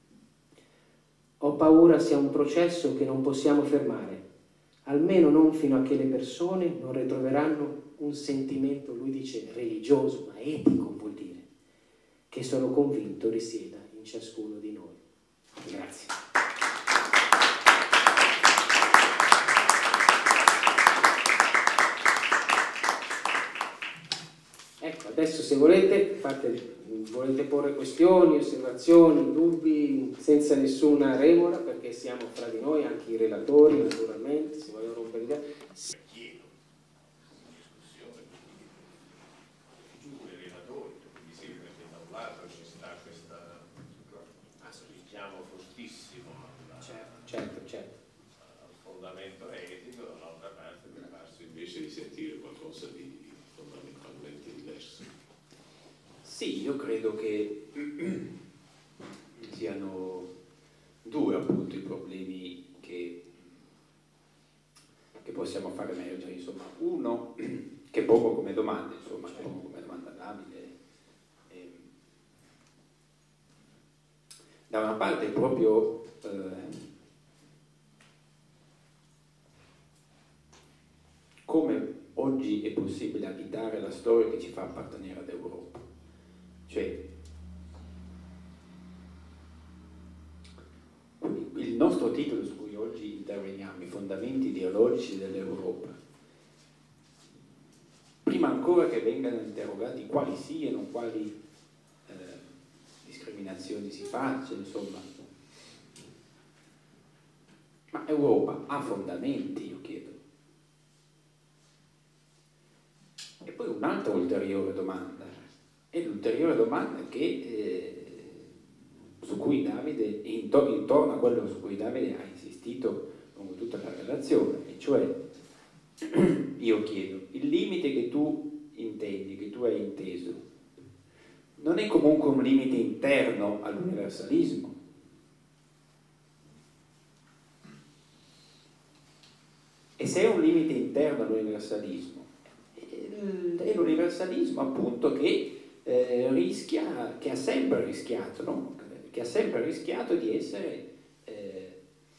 S1: Ho paura sia un processo che non possiamo fermare, almeno non fino a che le persone non ritroveranno un sentimento, lui dice religioso, ma etico vuol dire, che sono convinto risieda in ciascuno di noi. Grazie. Ecco, adesso se volete, fate, volete porre questioni, osservazioni, dubbi, senza nessuna remora, perché siamo fra di noi, anche i relatori naturalmente, se vogliono rompere l'idea. Certo, certo.
S3: Al fondamento etico, dall'altra parte per farsi invece di sentire qualcosa di fondamentalmente diverso.
S4: Sì, io credo che siano due appunto i problemi che, che possiamo far emergere, insomma, uno che pongo come domanda, insomma, certo. pongo come domanda Davide. Eh, da una parte proprio eh, come oggi è possibile abitare la storia che ci fa appartenere ad Europa. Cioè, il nostro titolo su cui oggi interveniamo, i fondamenti ideologici dell'Europa, prima ancora che vengano interrogati quali siano, quali eh, discriminazioni si facciano, insomma. Ma Europa ha fondamenti, io chiedo. E poi un'altra ulteriore domanda, è l'ulteriore domanda che, eh, su cui Davide, intorno, intorno a quello su cui Davide ha insistito lungo tutta la relazione, e cioè, io chiedo, il limite che tu intendi, che tu hai inteso, non è comunque un limite interno all'universalismo? E se è un limite interno all'universalismo, è l'universalismo appunto che eh, rischia, che ha sempre rischiato, no? che ha sempre rischiato di essere eh,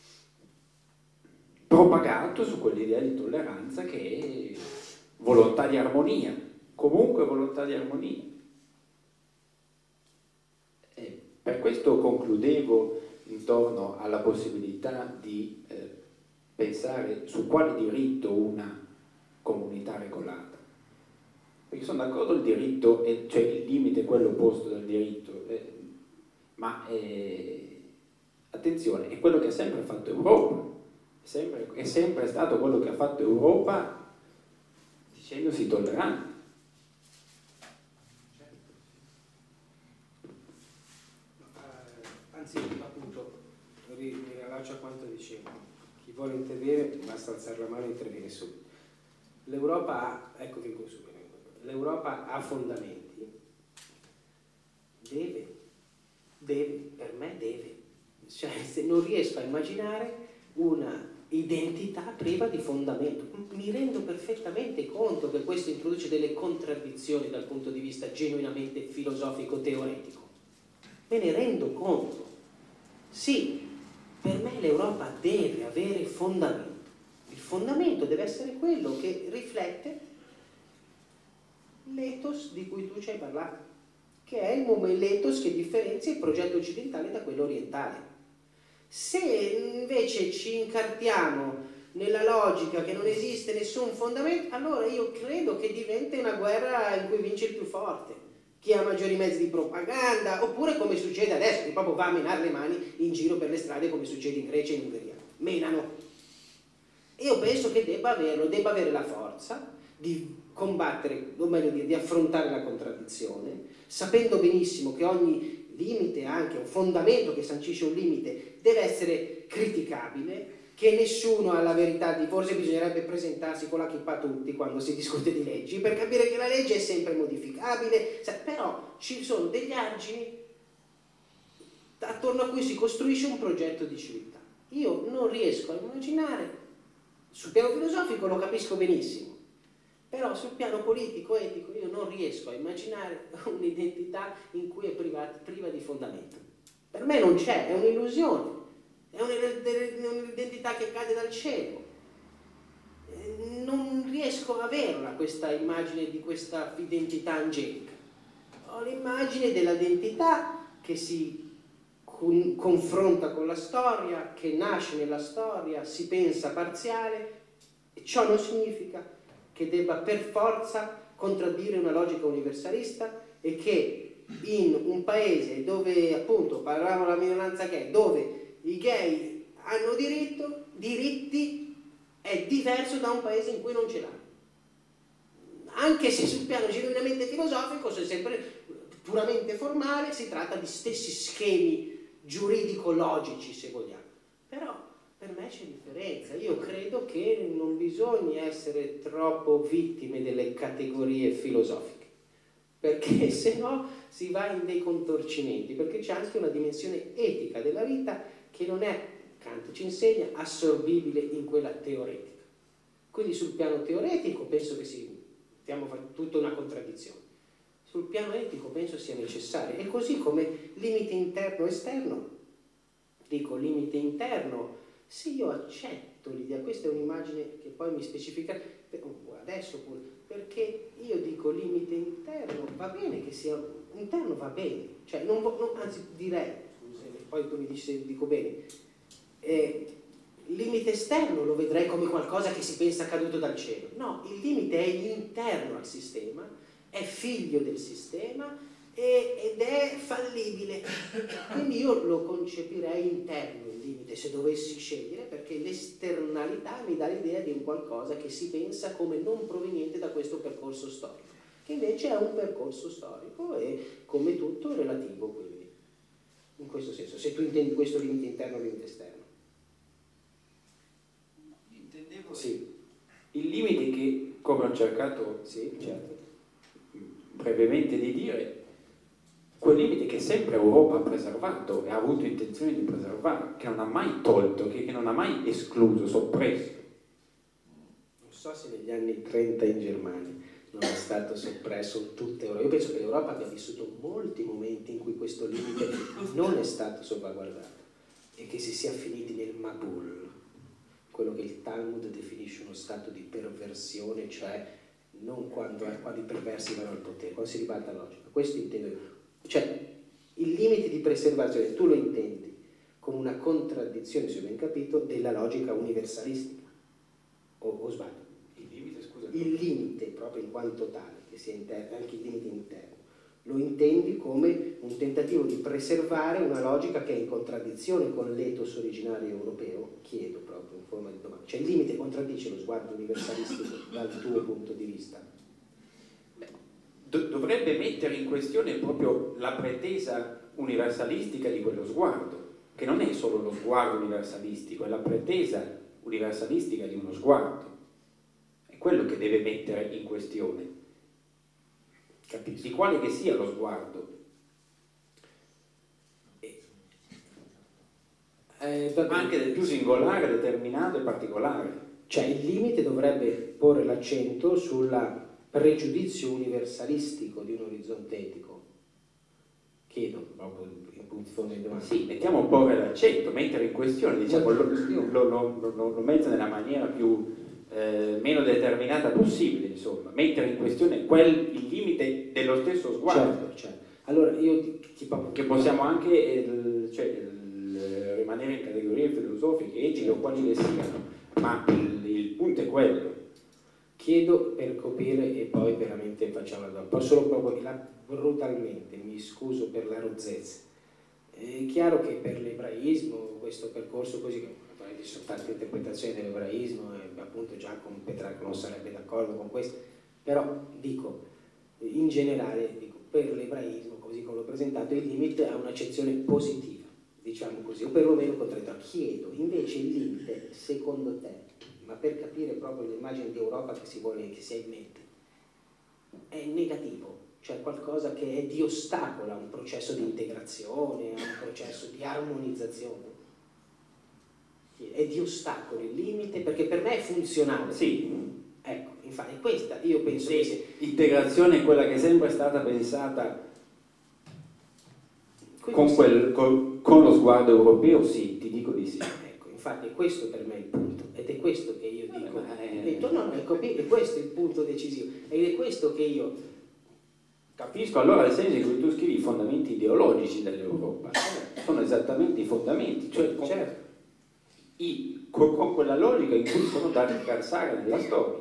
S4: propagato su quell'idea di tolleranza che è volontà di armonia, comunque volontà di armonia. E per questo concludevo intorno alla possibilità di eh, pensare su quale diritto una comunità regolata. Perché sono d'accordo, il diritto, è, cioè il limite è quello opposto del diritto, eh, ma eh, attenzione, è quello che ha sempre fatto Europa, è sempre, è sempre stato quello che ha fatto Europa dicendosi tollerante.
S1: Anzi, appunto, mi riallaccio a quanto dicevo, chi vuole intervenire basta alzare la mano e interviene subito. L'Europa ha, ecco che subito, l'Europa ha fondamenti, deve, deve, per me deve, cioè se non riesco a immaginare una identità priva di fondamento. Mi rendo perfettamente conto che questo introduce delle contraddizioni dal punto di vista genuinamente filosofico-teoretico, me ne rendo conto. Sì, per me l'Europa deve avere fondamento. Il fondamento deve essere quello che riflette l'ethos di cui tu ci hai parlato, che è l'ethos che differenzia il progetto occidentale da quello orientale. Se invece ci incartiamo nella logica che non esiste nessun fondamento, allora io credo che diventa una guerra in cui vince il più forte, chi ha maggiori mezzi di propaganda, oppure come succede adesso, che proprio va a menare le mani in giro per le strade come succede in Grecia e in Ungheria. Menano. Io penso che debba averlo, debba avere la forza di combattere, o meglio dire, di affrontare la contraddizione, sapendo benissimo che ogni limite, anche un fondamento che sancisce un limite, deve essere criticabile,
S2: che nessuno ha la verità di, forse bisognerebbe presentarsi con la kippa tutti quando si discute di leggi, per capire che la legge è sempre modificabile, però ci sono degli argini attorno a cui si costruisce un progetto di civiltà. Io non riesco a immaginare, sul piano filosofico lo capisco benissimo, però sul piano politico, etico, io non riesco a immaginare un'identità in cui è priva, priva di fondamento. Per me non c'è, è un'illusione, è un'identità che cade dal cielo. Non riesco a averla questa immagine di questa identità angelica. Ho l'immagine dell'identità che si confronta con la storia, che nasce nella storia, si pensa parziale, e ciò non significa che debba per forza contraddire una logica universalista, e che in un paese dove, appunto, parlavamo della minoranza gay, dove i gay hanno diritto, diritti, è diverso da un paese in cui non ce l'hanno. Anche se sul piano genuinamente filosofico, se sempre puramente formale, si tratta di stessi schemi giuridico-logici, se vogliamo. Però per me c'è differenza. Io credo che non bisogna essere troppo vittime delle categorie filosofiche, perché se no si va in dei contorcimenti, perché c'è anche una dimensione etica della vita che non è, Kant ci insegna, assorbibile in quella teoretica. Quindi sul piano teoretico penso che si stiamo facendo tutta una contraddizione. Sul piano etico penso sia necessario, e così come limite interno esterno, dico limite interno, sì, io accetto l'idea, questa è un'immagine che poi mi specifica adesso pure, perché io dico limite interno, va bene che sia interno, va bene, cioè non, non, anzi direi, scusami, poi tu mi dici se dico bene, eh, il limite esterno lo vedrei come qualcosa che si pensa caduto dal cielo. No, il limite è interno al sistema, è figlio del sistema e, ed è fallibile. Quindi io lo concepirei interno il limite, se dovessi scegliere, perché l'esternalità mi dà l'idea di un qualcosa che si pensa come non proveniente da questo percorso storico, che invece è un percorso storico e come tutto è relativo, quindi in questo senso, se tu intendi questo limite interno e limite esterno.
S4: Intendevo sì. Il limite che, come ho cercato
S2: sì, certo.
S4: brevemente di dire, quel limite che sempre Europa ha preservato e ha avuto intenzione di preservare, che non ha mai tolto, che, che non ha mai escluso, soppresso.
S2: Non so se negli anni trenta in Germania non è stato soppresso in tutta Europa. Io penso che l'Europa abbia vissuto molti momenti in cui questo limite non è stato salvaguardato e che si sia finiti nel Mabul, quello che il Talmud definisce uno stato di perversione, cioè non quando, quando i perversi vanno al potere, quando si ribalta la logica. Questo intendo io. Cioè, il limite di preservazione, tu lo intendi come una contraddizione, se ho ben capito, della logica universalistica. O, o sbaglio?
S4: Il limite, scusa.
S2: Il limite, proprio in quanto tale, che sia interno, anche il limite interno, lo intendi come un tentativo di preservare una logica che è in contraddizione con l'ethos originario europeo? Chiedo proprio in forma di domanda. Cioè il limite contraddice lo sguardo universalistico dal tuo punto di vista?
S4: Dovrebbe mettere in questione proprio la pretesa universalistica di quello sguardo, che non è solo lo sguardo universalistico, è la pretesa universalistica di uno sguardo. È quello che deve mettere in questione. Capisci? Di quale che sia lo sguardo.
S2: Eh,
S4: anche del più singolare, determinato e particolare.
S2: Cioè il limite dovrebbe porre l'accento sulla pregiudizio universalistico di un orizzonte etico. Chiedo proprio in fondo di domanda.
S4: Sì, mettiamo un po' l'accento, mettere in questione, diciamo, lo, lo, lo, lo, lo mezzo nella maniera più eh, meno determinata possibile, insomma, mettere in questione quel, il limite dello stesso sguardo.
S2: Certo, certo. Allora io ti, ti proprio...
S4: che possiamo anche eh, cioè, il, rimanere in categorie filosofiche, etiche, certo, o quali le siano, ma il, il punto è quello.
S2: Chiedo per capire e poi veramente facciamo la domanda, solo proprio la, brutalmente, mi scuso per la rozzezza. È chiaro che per l'ebraismo questo percorso così, ci sono tante interpretazioni dell'ebraismo e appunto Giacomo Petrarca non sarebbe d'accordo con questo, però dico, in generale, dico, per l'ebraismo, così come l'ho presentato, il limite ha un'accezione positiva, diciamo così, o perlomeno contraddittorio. Chiedo invece il limite, secondo te, ma per capire proprio l'immagine di Europa che si vuole, che si ha in mente, è negativo, cioè qualcosa che è di ostacolo a un processo di integrazione, a un processo di armonizzazione. È di ostacolo il limite, perché per me è funzionale.
S4: Sì.
S2: Ecco, infatti questa io penso
S4: sì,
S2: che sia...
S4: Integrazione è quella che è sempre stata pensata con,
S2: sì.
S4: quel, con, con lo sguardo europeo, sì, ti dico di sì.
S2: Ecco, infatti questo per me è il punto, ed è questo che io dico.
S4: Eh,
S2: e tu, no, ecco, è questo il punto decisivo, ed è questo che io...
S4: Capisco allora il senso in cui tu scrivi i fondamenti ideologici dell'Europa. Sono esattamente i fondamenti, cioè con,
S2: certo.
S4: i, con, con quella logica in cui sono da ricarsare nella storia.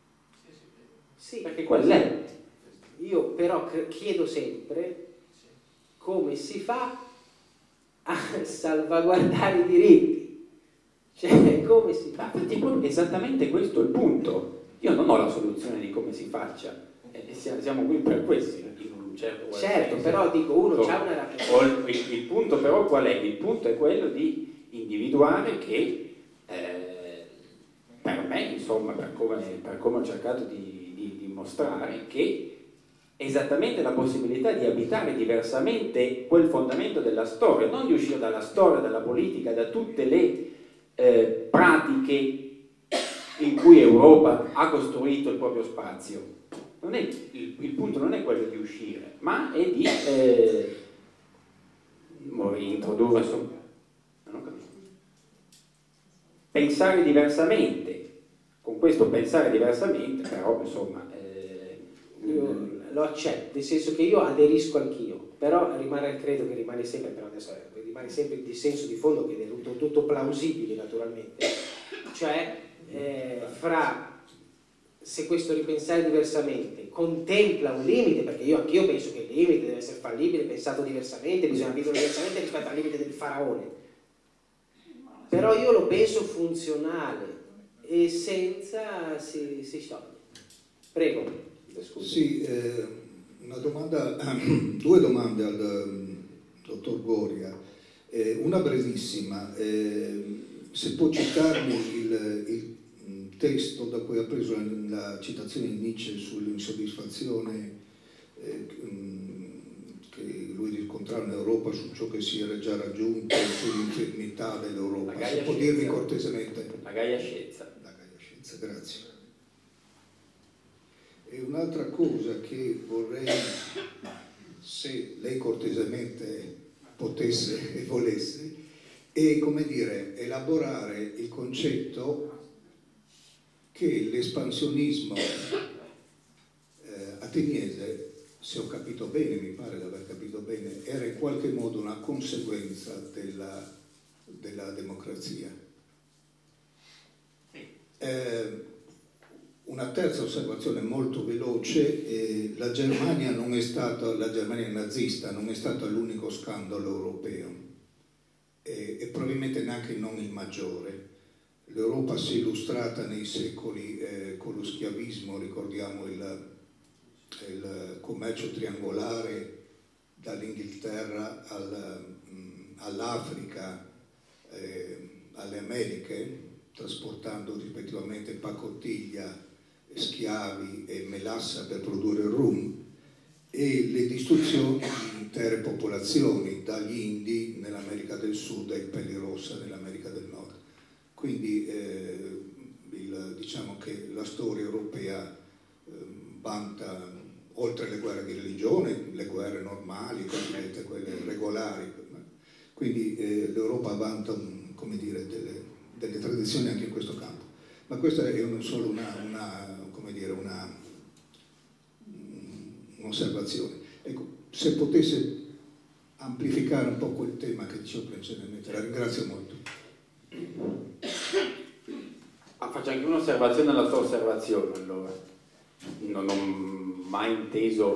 S2: Sì,
S4: perché quella è.
S2: Io però chiedo sempre come si fa a salvaguardare i diritti, cioè come si fa?
S4: Esattamente questo è il punto. Io non ho la soluzione di come si faccia, e siamo qui per questo, in un certo,
S2: certo
S4: senso.
S2: Però dico, uno
S4: so,
S2: c'ha una rappresentazione.
S4: il, il punto però qual è? Il punto è quello di individuare che eh, per me, insomma, per come, per come ho cercato di, di dimostrare, che esattamente la possibilità di abitare diversamente quel fondamento della storia, non di uscire dalla storia, dalla politica, da tutte le eh, pratiche in cui Europa ha costruito il proprio spazio. Non è, il, il punto non è quello di uscire, ma è di eh, introdurre, insomma, non ho capito. Pensare diversamente. Con questo pensare diversamente, però, insomma, eh,
S2: io lo accetto, nel senso che io aderisco anch'io, però rimane, credo che rimane sempre, però adesso rimane sempre il dissenso di fondo, che è tutto, tutto plausibile naturalmente, cioè eh, fra se questo ripensare diversamente contempla un limite, perché io anch'io penso che il limite deve essere fallibile, pensato diversamente, bisogna vivere diversamente rispetto al limite del faraone, però io lo penso funzionale e senza si, si scioglie. Prego.
S5: Scusi. Sì, eh, una domanda, due domande al um, dottor Goria. Eh, una brevissima, eh, se può citarmi il, il testo da cui ha preso la citazione di Nietzsche sull'insoddisfazione eh, che lui riscontrava in Europa su ciò che si era già raggiunto, sull'infermità dell'Europa. Se può dirmi cortesemente?
S4: La Gaia Scienza.
S5: La Gaia Scienza, grazie. E un'altra cosa che vorrei, se lei cortesemente potesse e volesse, è, come dire, elaborare il concetto che l'espansionismo eh, ateniese, se ho capito bene, mi pare di aver capito bene, era in qualche modo una conseguenza della, della democrazia. Eh, Una terza osservazione molto veloce, eh, la Germania non è stata, la Germania nazista non è stata l'unico scandalo europeo e, e probabilmente neanche non il maggiore. L'Europa si è illustrata nei secoli eh, con lo schiavismo, ricordiamo il, il commercio triangolare dall'Inghilterra al, all'Africa, eh, alle Americhe, trasportando rispettivamente pacottiglia, schiavi e melassa per produrre rum, e le distruzioni di intere popolazioni, dagli Indi nell'America del Sud ai pelli rossa nell'America del Nord. Quindi eh, il, diciamo che la storia europea eh, vanta, oltre le guerre di religione, le guerre normali, quelle regolari, quindi eh, l'Europa vanta un, come dire, delle, delle tradizioni anche in questo campo. Ma questa è un, solo una, una, come dire, una, un'osservazione. Ecco, se potesse amplificare un po' quel tema che dicevo precedentemente, la ringrazio molto.
S4: Ah, faccio anche un'osservazione alla sua osservazione, allora. Non ho mai inteso,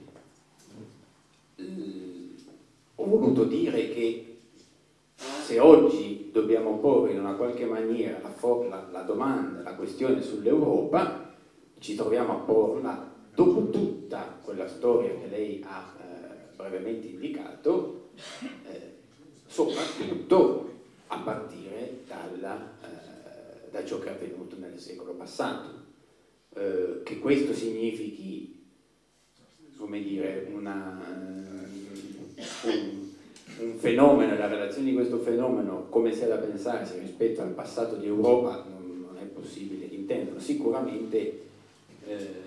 S4: ho voluto dire che se oggi dobbiamo porre in una qualche maniera la, la, la domanda, la questione sull'Europa, ci troviamo a porla dopo tutta quella storia che lei ha eh, brevemente indicato, eh, soprattutto a partire dalla, eh, da ciò che è avvenuto nel secolo passato. Eh, che questo significhi, come dire, una, un, un fenomeno, la relazione di questo fenomeno, come sia da pensarsi rispetto al passato di Europa, non, non è possibile intenderlo. Sicuramente eh,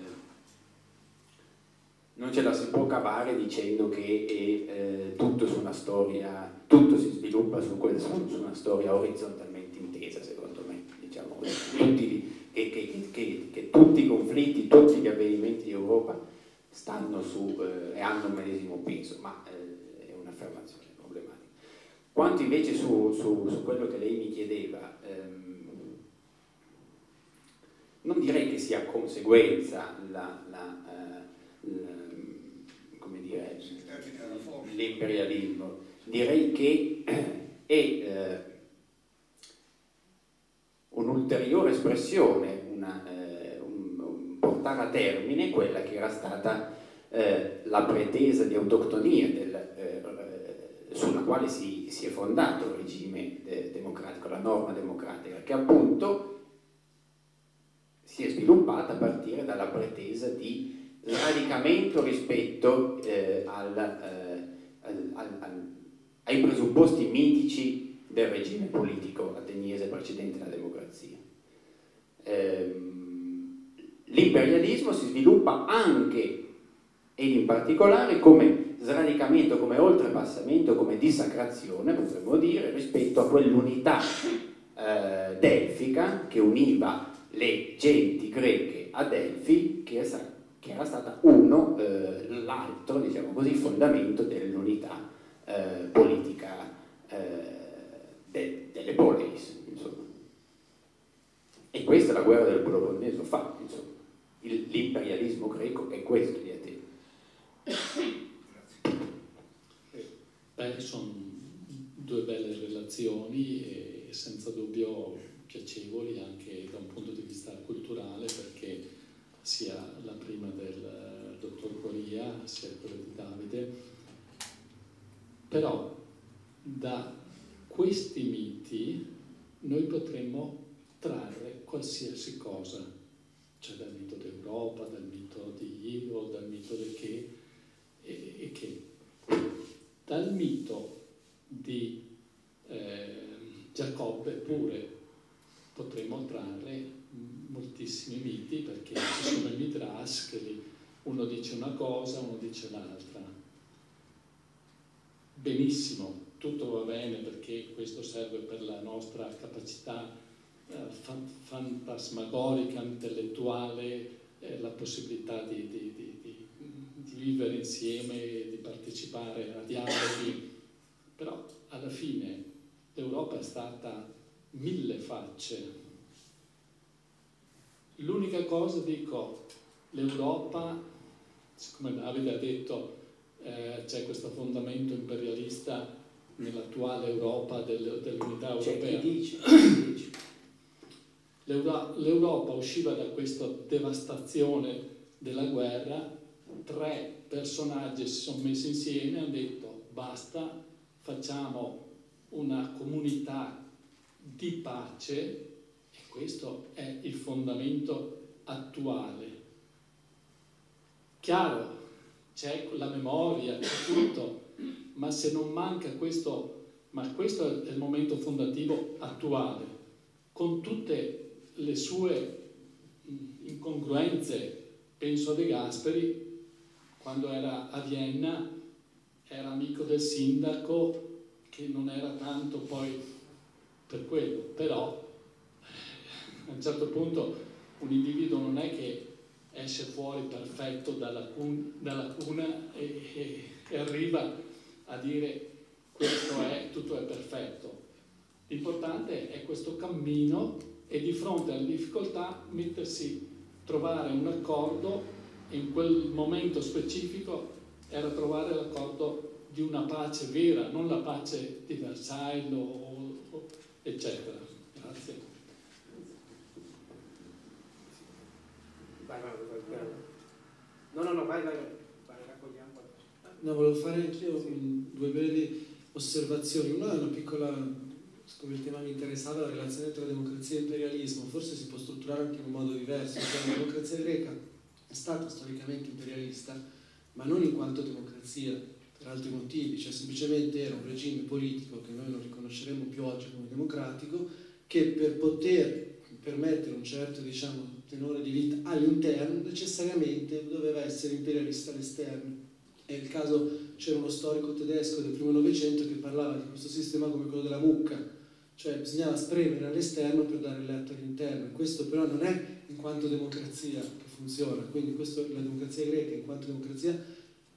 S4: non ce la si può cavare dicendo che è, eh, tutto su una storia, tutto si sviluppa su, quel, su, su una storia orizzontalmente intesa, secondo me, diciamo, tutti, che, che, che, che tutti i conflitti, tutti gli avvenimenti di Europa stanno su eh, e hanno un medesimo peso, ma eh, è un'affermazione problematica. Quanto invece su, su, su quello che lei mi chiedeva, ehm, non direi che sia conseguenza la, la, eh, la come dire, l'imperialismo, direi che è eh, un'ulteriore espressione, una, eh, un, un portare a termine quella che era stata eh, la pretesa di autoctonia del, eh, sulla quale si, si è fondato il regime de democratico, la norma democratica, che appunto si è sviluppata a partire dalla pretesa di sradicamento rispetto eh, al, eh, al, al, al, ai presupposti mitici del regime politico ateniese precedente alla democrazia. Ehm, l'imperialismo si sviluppa anche ed in particolare come sradicamento, come oltrepassamento, come dissacrazione, potremmo dire, rispetto a quell'unità eh, delfica che univa le genti greche a Delfi, che è stata che era stata uno, eh, l'altro, diciamo così, fondamento dell'unità eh, politica eh, de delle poleis, insomma. E questa è la guerra del Peloponneso fa, insomma. L'imperialismo greco è questo di Atene.
S6: Beh, sono due belle relazioni e senza dubbio piacevoli anche da un punto di vista culturale, perché sia la prima del dottor Coria sia quella di Davide, però da questi miti noi potremmo trarre qualsiasi cosa, cioè dal mito d'Europa, dal mito di Io, dal mito del che, e, e che dal mito di eh, Giacobbe pure potremmo trarre moltissimi miti, perché ci sono i midrash che li, uno dice una cosa, uno dice l'altra. Benissimo, tutto va bene, perché questo serve per la nostra capacità eh, fan fantasmagorica, intellettuale, eh, la possibilità di, di, di, di, di vivere insieme, di partecipare a dialoghi, però alla fine l'Europa è stata mille facce. L'unica cosa, dico, l'Europa, siccome Davide ha detto eh, c'è questo fondamento imperialista nell'attuale Europa del, dell'unità europea. L'Europa usciva da questa devastazione della guerra, tre personaggi si sono messi insieme e hanno detto basta, facciamo una comunità di pace. Questo è il fondamento attuale. Chiaro, c'è la memoria, c'è tutto, ma se non manca questo, ma questo è il momento fondativo attuale, con tutte le sue incongruenze. Penso a De Gasperi, quando era a Vienna, era amico del sindaco, che non era tanto poi per quello, però a un certo punto un individuo non è che esce fuori perfetto dalla, cun dalla cuna e, e, e arriva a dire questo è, tutto è perfetto. L'importante è questo cammino e di fronte alle difficoltà mettersi, trovare un accordo, e in quel momento specifico era trovare l'accordo di una pace vera, non la pace di Versailles o, o, eccetera. Grazie.
S2: Vai, vai, vai, vai. No, no, no, vai, vai, vai, vai raccogliamo.
S7: No, volevo fare anch'io due brevi osservazioni. Una è una piccola, come il tema mi interessava, la relazione tra democrazia e imperialismo. Forse si può strutturare anche in un modo diverso, cioè la democrazia greca è stata storicamente imperialista, ma non in quanto democrazia, per altri motivi, cioè semplicemente era un regime politico che noi non riconosceremo più oggi come democratico, che per poter permettere un certo, diciamo, tenore di vita all'interno necessariamente doveva essere imperialista all'esterno. È il caso, c'era uno storico tedesco del primo Novecento che parlava di questo sistema come quello della mucca, cioè bisognava spremere all'esterno per dare letto all'interno. Questo però non è in quanto democrazia che funziona, quindi questo, la democrazia greca in quanto democrazia,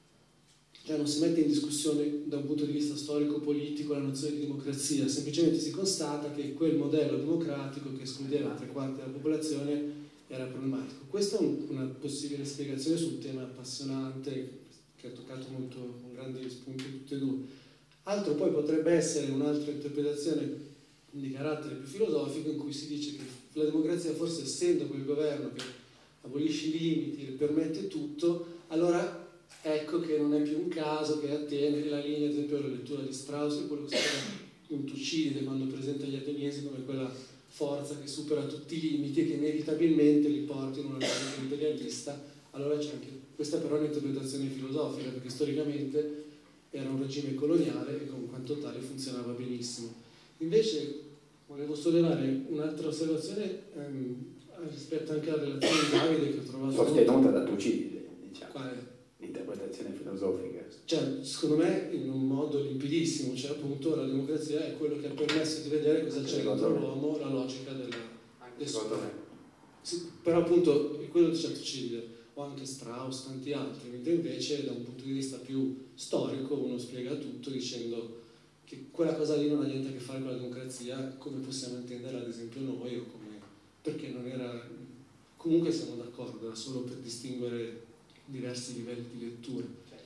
S7: cioè non si mette in discussione da un punto di vista storico-politico la nozione di democrazia, semplicemente si constata che quel modello democratico che escludeva tre quarti della popolazione era problematico. Questa è un, una possibile spiegazione sul tema appassionante che ha toccato molto con grandi spunti tutte e due. Altro poi potrebbe essere un'altra interpretazione di carattere più filosofico in cui si dice che la democrazia, forse essendo quel governo che abolisce i limiti e permette tutto, allora ecco che non è più un caso che Atene, la linea, ad esempio la lettura di Strauss è quello che si chiama un Tucidide quando presenta gli ateniesi come quella forza che supera tutti i limiti e che inevitabilmente li porta in una logica imperialista. Allora c'è anche questa, però è un'interpretazione filosofica, perché storicamente era un regime coloniale e con quanto tale funzionava benissimo. Invece volevo sollevare un'altra osservazione ehm, rispetto anche alla relazione di Davide che ho trovato
S4: sostenuta da Tucidide, diciamo.
S7: Quale?
S4: L'interpretazione filosofica.
S7: Cioè, secondo me in un modo limpidissimo, cioè appunto la democrazia è quello che ha permesso di vedere cosa c'è dentro l'uomo, la logica della...
S4: Anche secondo me.
S7: Sì, però appunto è quello che c'è Tucidide, o anche Strauss, tanti altri, mentre invece da un punto di vista più storico uno spiega tutto dicendo che quella cosa lì non ha niente a che fare con la democrazia, come possiamo intenderla ad esempio noi, o come, perché non era... Comunque siamo d'accordo, era solo per distinguere diversi livelli di lettura.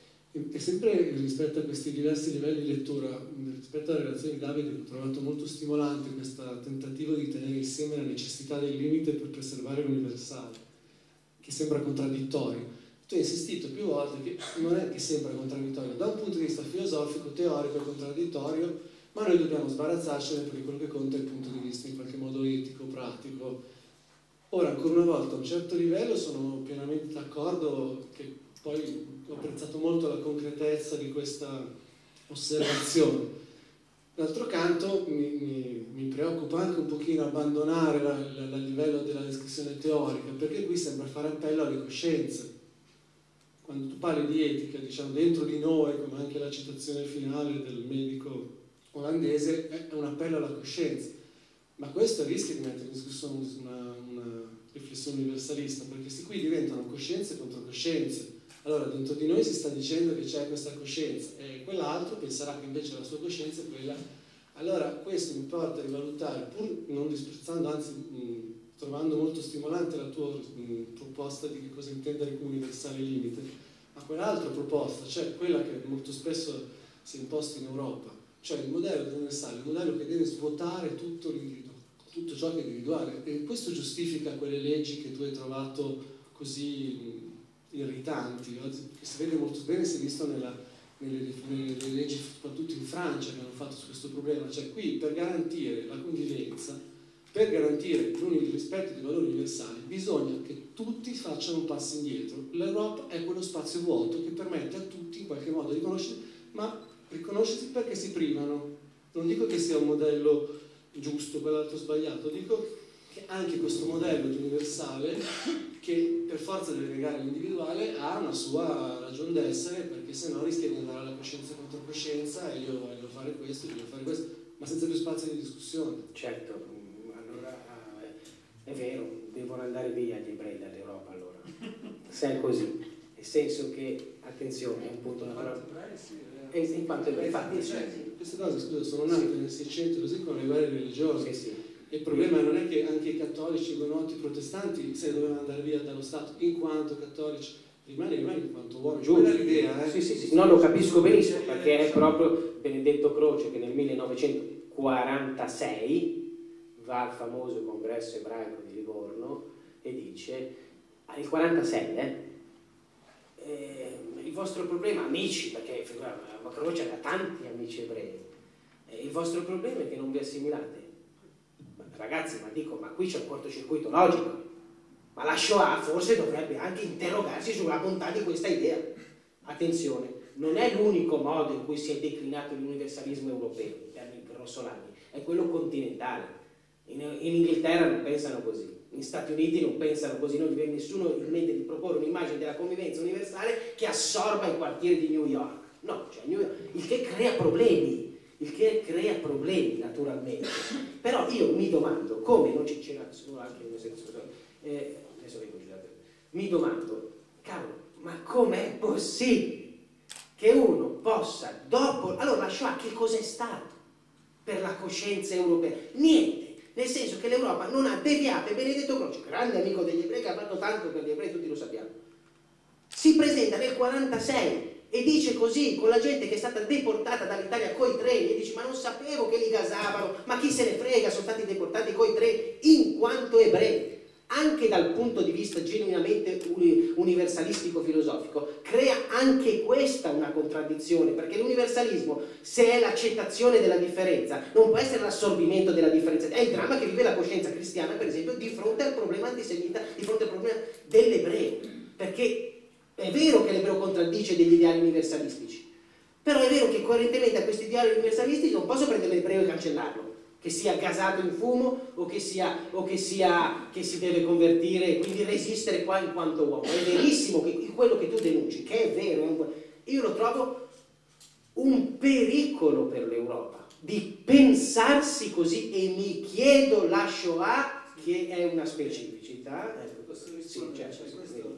S7: E sempre rispetto a questi diversi livelli di lettura, rispetto alla relazione di Davide, ho trovato molto stimolante questo tentativo di tenere insieme la necessità del limite per preservare l'universale, che sembra contraddittorio. Tu hai insistito più volte che non è che sembra contraddittorio, da un punto di vista filosofico, teorico è contraddittorio, ma noi dobbiamo sbarazzarcene perché quello che conta è il punto di vista in qualche modo etico, pratico. Ora, ancora una volta, a un certo livello sono pienamente d'accordo, che poi ho apprezzato molto la concretezza di questa osservazione. D'altro canto mi, mi, mi preoccupa anche un pochino abbandonare il livello della descrizione teorica, perché qui sembra fare appello alle coscienze. Quando tu parli di etica, diciamo, dentro di noi, come anche la citazione finale del medico olandese, è un appello alla coscienza. Ma questo rischia di mettere in discussione una, una riflessione universalista, perché questi qui diventano coscienze contro coscienze. Allora dentro di noi si sta dicendo che c'è questa coscienza e quell'altro penserà che invece la sua coscienza è quella. Allora questo mi porta a rivalutare, pur non disprezzando, anzi mh, trovando molto stimolante la tua mh, proposta di che cosa intendere come universale limite, ma quell'altra proposta, cioè quella che molto spesso si è imposta in Europa, cioè il modello universale, il modello che deve svuotare tutto l'individuo, tutto ciò che è individuale, e questo giustifica quelle leggi che tu hai trovato così irritanti, che si vede molto bene, si è visto nella, nelle, nelle leggi soprattutto in Francia che hanno fatto su questo problema, cioè qui per garantire la convivenza, per garantire il rispetto dei valori universali bisogna che tutti facciano un passo indietro. L'Europa è quello spazio vuoto che permette a tutti in qualche modo di riconoscersi, ma riconoscersi perché si privano. Non dico che sia un modello giusto, quell'altro sbagliato, dico che anche questo modello di universale, che per forza deve negare l'individuale, ha una sua ragione d'essere, perché sennò rischia di andare alla coscienza contro coscienza e io voglio fare questo, io voglio fare questo, ma senza più spazio di discussione.
S1: Certo, allora è vero, devono andare via gli ebrei dall'Europa allora, se è così, nel senso che, attenzione, è un punto naturale. E in quanto ebrei, infatti,
S7: queste cose, scusa, sono nate sì. nel Seicento così con le guerre religiose.
S1: Sì, sì.
S7: E il problema non è che anche i cattolici, i hugonoti, i protestanti se ne dovevano andare via dallo Stato in quanto cattolici, rimanevano in quanto uomini.
S1: Giusto.
S7: Quella è l'idea, eh?
S1: Sì, sì, sì. No, lo capisco benissimo, perché è proprio Benedetto Croce che nel millenovecentoquarantasei va al famoso congresso ebraico di Livorno e dice, il quarantasei, eh, eh,
S2: il vostro problema, amici, perché Croce ha tanti amici ebrei, eh, il vostro problema è che non vi assimilate. Ma, ragazzi, ma dico, ma qui c'è un cortocircuito logico, ma la Shoah forse dovrebbe anche interrogarsi sulla bontà di questa idea. Attenzione, non è l'unico modo in cui si è declinato l'universalismo europeo in termini grossolani, è quello continentale. In, in Inghilterra non pensano così, negli Stati Uniti non pensano così, non gli viene nessuno in mente di proporre un'immagine della convivenza universale che assorba i quartieri di New York. No, cioè New York, il che crea problemi, il che crea problemi naturalmente. Però io mi domando come non ci c'era solo anche nel senso, eh, adesso vengo giudato, mi domando, cavolo, ma com'è possibile che uno possa dopo, allora la Shoah che cos'è stato per la coscienza europea? Niente. Nel senso che l'Europa non ha deviato, e Benedetto Croce, grande amico degli ebrei che ha fatto tanto per gli ebrei, tutti lo sappiamo, si presenta nel quarantasei e dice così con la gente che è stata deportata dall'Italia coi treni, e dice ma non sapevo che li gasavano, ma chi se ne frega, sono stati deportati coi treni in quanto ebrei. Anche dal punto di vista genuinamente universalistico filosofico crea anche questa una contraddizione, perché l'universalismo, se è l'accettazione della differenza, non può essere l'assorbimento della differenza. È il dramma che vive la coscienza cristiana, per esempio, di fronte al problema antisemita, di fronte al problema dell'ebreo, perché è vero che l'ebreo contraddice degli ideali universalistici, però è vero che coerentemente a questi ideali universalistici non posso prendere l'ebreo e cancellarlo, che sia gasato in fumo o che sia, o che sia che si deve convertire e quindi resistere qua in quanto uomo. È verissimo che quello che tu denunci, che è vero, è un, io lo trovo un pericolo per l'Europa di pensarsi così, e mi chiedo la Shoah che è una specificità. Ecco,
S7: posso rispondere? Sì, certo, cioè, questo è,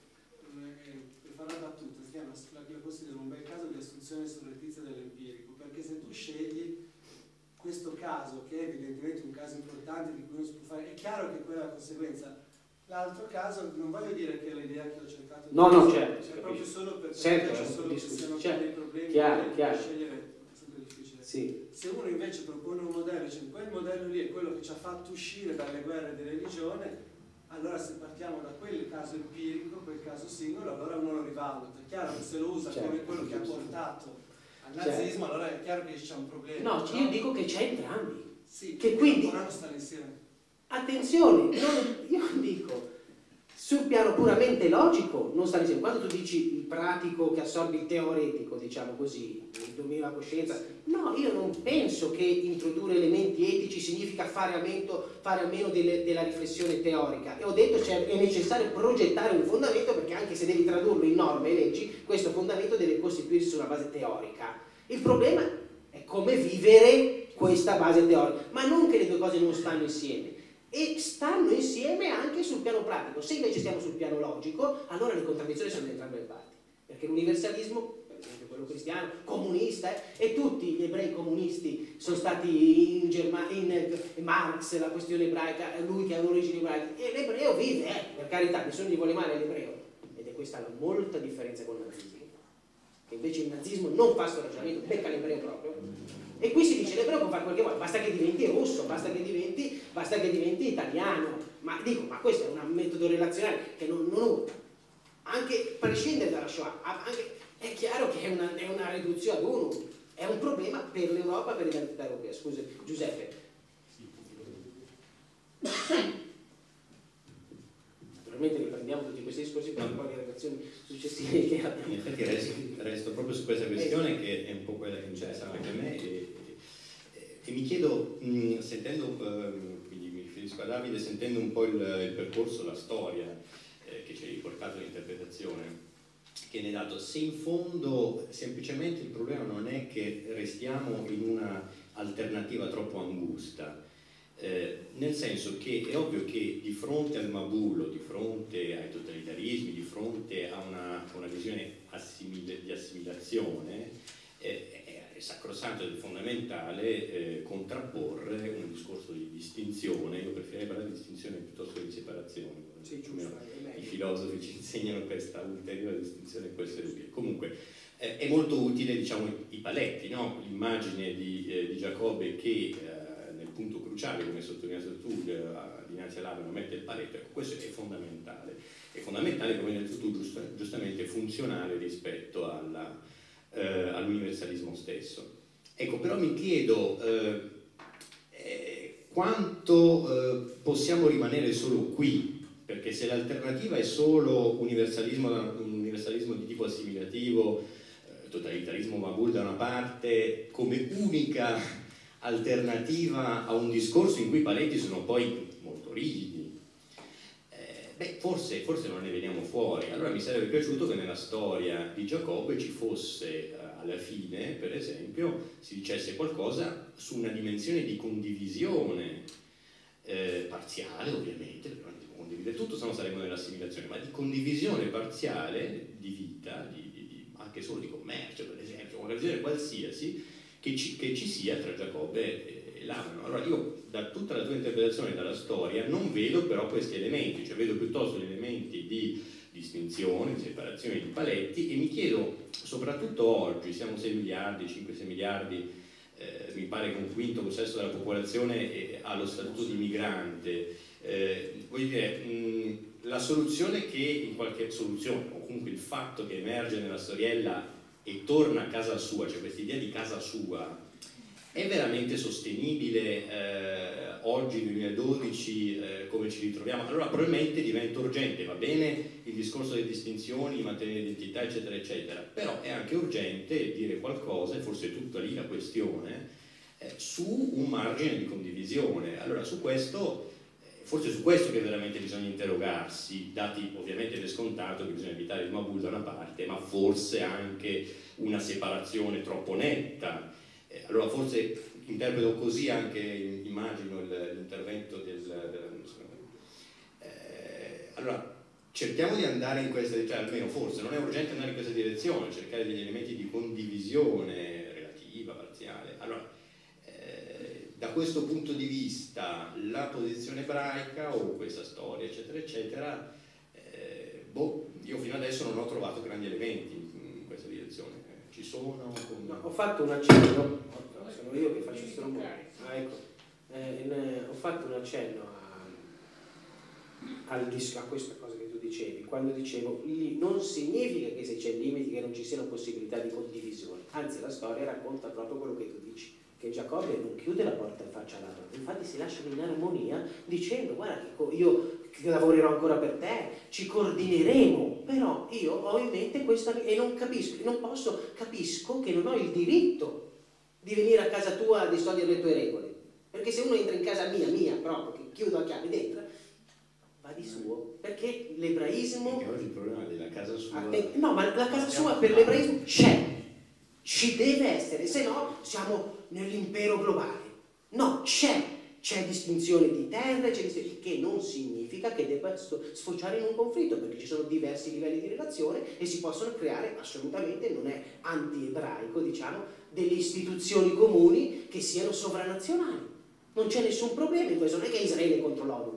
S7: è, per fare una battuta, si chiama, la considero un bel caso di assunzione surrettizia dell'empirico, perché se tu scegli questo caso, che è evidentemente un caso importante di cui non si può fare, è chiaro che quella è la conseguenza. L'altro caso, non voglio dire che è l'idea che ho cercato di
S2: no,
S7: dire,
S2: no, certo,
S7: cioè proprio solo per
S2: certo,
S7: c'è solo che siano
S2: certo,
S7: dei problemi
S2: chiaro,
S7: che
S2: chiaro.
S7: scegliere è sempre difficile.
S2: Sì.
S7: Se uno invece propone un modello, dice quel modello lì è quello che ci ha fatto uscire dalle guerre di religione, allora se partiamo da quel caso empirico, quel caso singolo, allora uno lo rivaluta. È chiaro che se lo usa certo, come quello che ha portato al nazismo, certo, allora è chiaro che c'è un problema.
S2: No, no, io dico che c'è entrambi.
S7: Sì,
S2: che quindi
S7: non stanno insieme.
S2: Attenzione, non, io dico sul piano puramente logico non stanno insieme. Quando tu dici il pratico che assorbe il teoretico, diciamo così, il dominio della coscienza, no, io non penso che introdurre elementi etici significa fare a meno, fare a meno delle, della riflessione teorica. E ho detto che cioè, è necessario progettare un fondamento, perché anche se devi tradurlo in norme e leggi, questo fondamento deve costituirsi su una base teorica. Il problema è come vivere questa base teorica, ma non che le due cose non stanno insieme, e stanno insieme anche sul piano pratico. Se invece stiamo sul piano logico, allora le contraddizioni sono da entrambe le parti, perché l'universalismo, per esempio quello cristiano, comunista, eh, e tutti gli ebrei comunisti sono stati in, Germa in Marx, la questione ebraica, lui che ha un'origine ebraica, e l'ebreo vive, eh, per carità, nessuno gli vuole male all'ebreo, ed è questa la molta differenza con il nazismo, che invece il nazismo non fa questo ragionamento, becca l'ebreo proprio. E qui si dice l'ebreo può fare quel che vuole, basta che diventi russo, basta che diventi, basta che diventi italiano. Ma dico, ma questo è un metodo relazionale che non, non usa. Anche prescindere dalla Shoah, anche, è chiaro che è una, è una riduzione ad uno, è un problema per l'Europa, per l'identità europea. Scusa, Giuseppe. Naturalmente riprendiamo tutti questi discorsi per un po' di relazioni successive che abbiamo.
S8: In effetti resto, resto proprio su questa questione che è un po' quella che interessa anche a me, e, e, e mi chiedo, mh, sentendo, eh, quindi mi riferisco a Davide, sentendo un po' il, il percorso, la storia eh, che ci hai riportato l'interpretazione che ne hai dato, se in fondo semplicemente il problema non è che restiamo in una alternativa troppo angusta. Eh, nel senso che è ovvio che di fronte al Mabulo, di fronte ai totalitarismi, di fronte a una, a una visione assimil di assimilazione, eh, è sacrosanto ed fondamentale eh, contrapporre un discorso di distinzione. Io preferirei parlare di distinzione piuttosto che di separazione. Sì, giusto, i filosofi ci insegnano questa ulteriore distinzione, può essere utile. Comunque eh, è molto utile, diciamo, i paletti, no? L'immagine di, eh, di Giacobbe che eh, nel punto cruciale, come hai sottolineato tu, eh, dinanzi all'albero mette il paletto, ecco, questo è fondamentale, è fondamentale, come hai detto tu, giusta, giustamente funzionale rispetto alla, eh, all'universalismo stesso. Ecco, però mi chiedo eh, eh, quanto eh, possiamo rimanere solo qui, perché se l'alternativa è solo universalismo, un universalismo di tipo assimilativo, eh, totalitarismo Mabul da una parte, come unica alternativa a un discorso in cui i paletti sono poi molto rigidi, eh, beh, forse, forse non ne veniamo fuori. Allora mi sarebbe piaciuto che nella storia di Giacobbe ci fosse eh, alla fine, per esempio, si dicesse qualcosa su una dimensione di condivisione eh, parziale, ovviamente, perché non devo condividere tutto, se no saremmo nell'assimilazione, ma di condivisione parziale di vita, di, di, di, anche solo di commercio, per esempio, una visione qualsiasi, che ci, che ci sia tra Giacobbe e Lamano. Allora io, da tutta la tua interpretazione dalla storia, non vedo però questi elementi, cioè vedo piuttosto gli elementi di distinzione, di separazione di paletti, e mi chiedo, soprattutto oggi, siamo sei miliardi, cinque sei miliardi, eh, mi pare che un quinto possesso della popolazione eh, ha lo statuto di migrante, eh, voglio dire, mh, la soluzione che, in qualche soluzione, o comunque il fatto che emerge nella storiella e torna a casa sua, cioè questa idea di casa sua, è veramente sostenibile eh, oggi nel duemiladodici eh, come ci ritroviamo? Allora probabilmente diventa urgente, va bene il discorso delle distinzioni, mantenere l'identità eccetera eccetera, però è anche urgente dire qualcosa, e forse è tutta lì la questione, eh, su un margine di condivisione. Allora su questo, eh, forse su questo che veramente bisogna interrogarsi, dati ovviamente per scontato che bisogna evitare il Mabul da una parte, ma forse anche una separazione troppo netta. Eh, allora forse interpreto così anche, immagino, l'intervento del... del eh, allora cerchiamo di andare in questa direzione, cioè almeno forse non è urgente andare in questa direzione, cercare degli elementi di condivisione relativa, parziale. Allora, eh, da questo punto di vista la posizione ebraica o questa storia eccetera eccetera, eh, boh, io fino adesso non ho trovato grandi elementi in questa direzione. Ci sono? Con...
S2: No, ho fatto un accenno, sono io che faccio questo rumore. Ah, ecco. eh, in, ho fatto un accenno a, al, a questa cosa che tu dicevi, quando dicevo lì non significa che se c'è limiti che non ci siano possibilità di condivisione, anzi la storia racconta proprio quello che tu dici, che Giacobbe non chiude la porta in faccia all'altro, infatti si lasciano in armonia dicendo guarda che io lavorerò ancora per te, ci coordineremo, però io ho in mente questa e non capisco, non posso, capisco che non ho il diritto di venire a casa tua a distogliere le tue regole, perché se uno entra in casa mia, mia proprio, che chiudo a chiave dentro, va di suo, perché l'ebraismo...
S8: Perché oggi il problema della casa sua...
S2: No, ma la casa sua per l'ebraismo c'è, ci deve essere, se no siamo nell'impero globale. No, c'è, c'è distinzione di terre, c'è distinzione, che non significa che debba sfociare in un conflitto, perché ci sono diversi livelli di relazione e si possono creare, assolutamente non è anti-ebraico, diciamo, delle istituzioni comuni che siano sovranazionali. Non c'è nessun problema in questo, non è che Israele è contro l'ONU.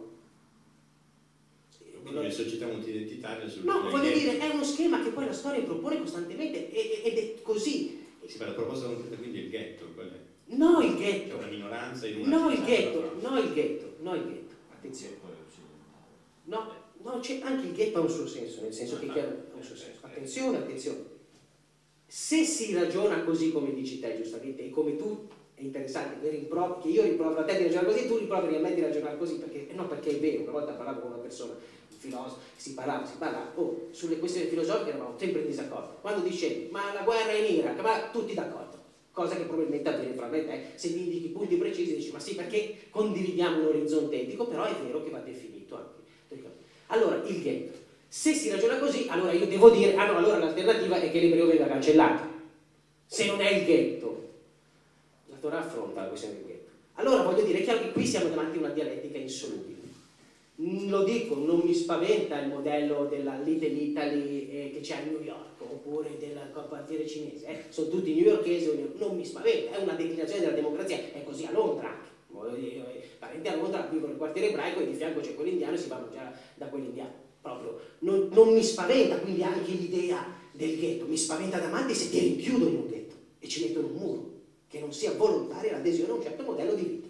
S8: Le società multiidentitarie...
S2: No, voglio dire, è uno schema che poi la storia propone costantemente ed è così.
S8: Sì, ma la proposta concreta quindi è il ghetto, qual è?
S2: No, il ghetto.
S8: C'è una minoranza in una
S2: No, il
S8: città,
S2: ghetto, no, il ghetto, no, il ghetto. Attenzione. No, no, c'è anche il ghetto ha un suo senso, nel senso che ha un suo senso. Attenzione, attenzione. Se si ragiona così come dici te, giustamente, e come tu, è interessante che, rimpro- che io rimprovero a te di ragionare così e tu rimproveri a me di ragionare così, perché no, perché è vero, una volta parlavo con una persona, un filosofo, si parlava, si parlava, oh, sulle questioni filosofiche eravamo sempre in disaccordo. Quando dicevi, ma la guerra è in Iraq, ma tutti d'accordo. Cosa che probabilmente avviene fra me e te, se mi indichi punti precisi dici, ma sì, perché condividiamo un orizzonte etico, però è vero che va definito anche. Allora, il ghetto. Se si ragiona così, allora io devo dire, ah no, allora l'alternativa è che l'ebreo venga cancellato. Se non è il ghetto, la Torah affronta la questione del ghetto. Allora voglio dire, è chiaro che qui siamo davanti a una dialettica insolubile. Lo dico, non mi spaventa il modello della Little Italy eh, che c'è a New York, oppure del quartiere cinese, eh. Sono tutti newyorkesi, non mi spaventa, è una declinazione della democrazia, è così a Londra anche. Parenti a Londra vivono nel quartiere ebraico e di fianco c'è quell'indiano e si vanno già da quell'indiano. Proprio non, non mi spaventa quindi anche l'idea del ghetto, mi spaventa davanti se ti rinchiudono in un ghetto e ci mettono un muro, che non sia volontaria l'adesione a un certo modello di vita.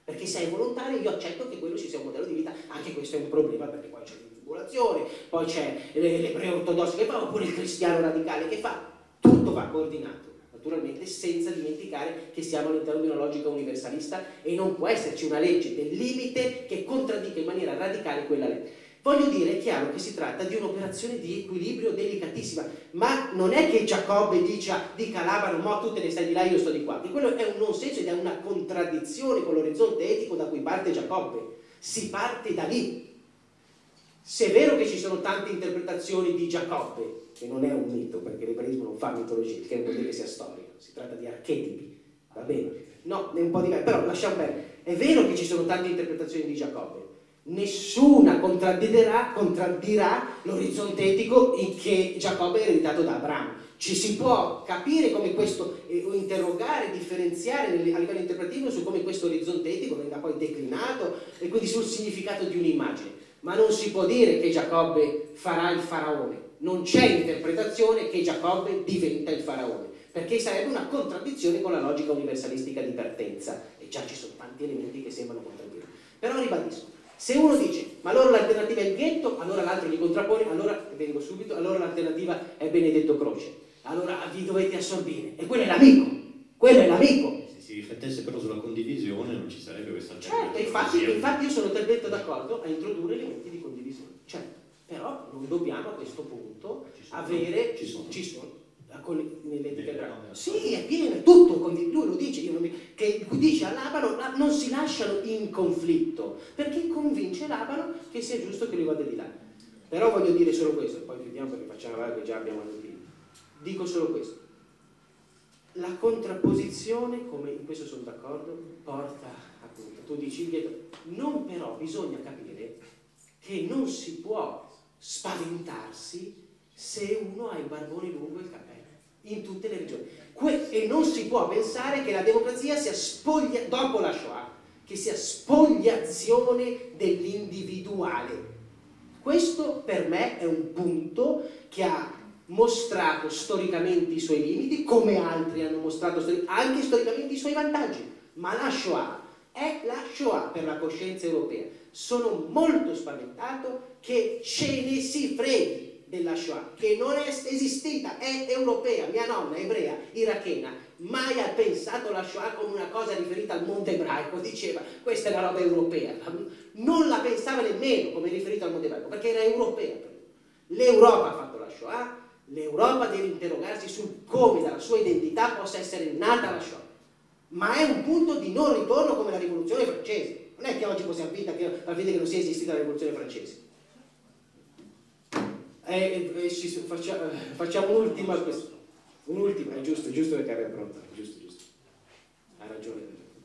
S2: Perché se è volontario io accetto che quello ci sia un modello di vita, anche questo è un problema, perché poi c'è l'infibulazione, poi c'è l'ebreo ortodosso che fa, oppure il cristiano radicale che fa, tutto va coordinato. Naturalmente senza dimenticare che siamo all'interno di una logica universalista e non può esserci una legge del limite che contraddica in maniera radicale quella legge. Voglio dire, è chiaro che si tratta di un'operazione di equilibrio delicatissima, ma non è che Giacobbe dica, dica Labano, mo tu te ne stai di là, io sto di qua, che quello è un non senso ed è una contraddizione con l'orizzonte etico da cui parte Giacobbe. Si parte da lì. Se è vero che ci sono tante interpretazioni di Giacobbe, che non è un mito, perché l'ebraismo non fa mitologia, che non vuol dire che sia storia, si tratta di archetipi, va bene? No, è un po' diverso, però lasciamo perdere. È vero che ci sono tante interpretazioni di Giacobbe, nessuna contraddirà, contraddirà l'orizzonte etico che Giacobbe ha ereditato da Abramo. Ci si può capire come questo, eh, o interrogare, differenziare nel, a livello interpretativo su come questo orizzonte etico venga poi declinato e quindi sul significato di un'immagine, ma non si può dire che Giacobbe farà il faraone. Non c'è interpretazione che Giacobbe diventa il faraone, perché sarebbe una contraddizione con la logica universalistica di partenza, e già ci sono tanti elementi che sembrano contraddire. Però ribadisco, se uno dice ma allora l'alternativa è il ghetto, allora l'altro gli contrappone, allora vengo subito, allora l'alternativa è Benedetto Croce, allora vi dovete assorbire, e quello è l'amico, quello è l'amico.
S8: Se si riflettesse però sulla condivisione non ci sarebbe questa
S2: Certo, infatti, infatti io sono talmente d'accordo a introdurre elementi di condivisione, certo. Però non dobbiamo a questo punto
S8: ci sono,
S2: avere,
S8: ci sono,
S2: ci sono nell'etica ebraica. Sì, è pieno, è tutto, lui lo dice, io non mi, che dice a Labano, non si lasciano in conflitto, perché convince Labano che sia giusto che lui vada di là. Però voglio dire solo questo, poi chiudiamo perché facciamo avanti che già abbiamo il tempo. Dico solo questo. La contrapposizione, come in questo sono d'accordo, porta appunto, tu dici indietro, non però bisogna capire che non si può spaventarsi se uno ha il barbone lungo e il cappello in tutte le regioni que e non si può pensare che la democrazia sia spoglia dopo la Shoah, che sia spogliazione dell'individuale. Questo per me è un punto che ha mostrato storicamente i suoi limiti, come altri hanno mostrato stori anche storicamente i suoi vantaggi, ma la Shoah è la Shoah per la coscienza europea. Sono molto spaventato che ce ne si freghi della Shoah, che non è esistita, è europea. Mia nonna ebrea, irachena, mai ha pensato la Shoah come una cosa riferita al mondo ebraico, diceva questa è la roba europea, non la pensava nemmeno come riferita al mondo ebraico, perché era europea. L'Europa ha fatto la Shoah, l'Europa deve interrogarsi sul come dalla sua identità possa essere nata la Shoah, ma è un punto di non ritorno come la rivoluzione francese. Non è che oggi possiamo far finta che non sia esistita la rivoluzione francese. Eh, eh, ci, faccia, eh, facciamo un'ultima questione. Un'ultima, è giusto, è giusto perché era pronta, giusto, giusto. Ha ragione.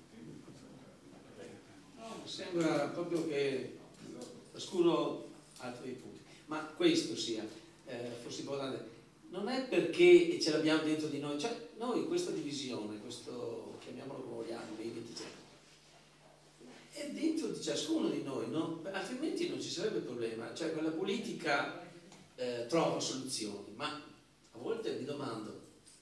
S9: No, sembra proprio che ciascuno ha altri punti, ma questo sia eh, forse importante. Non è perché ce l'abbiamo dentro di noi, cioè noi questa divisione, questo chiamiamolo come vogliamo, è dentro di ciascuno di noi, no? Altrimenti non ci sarebbe problema, cioè quella politica eh, trova soluzioni, ma a volte mi domando,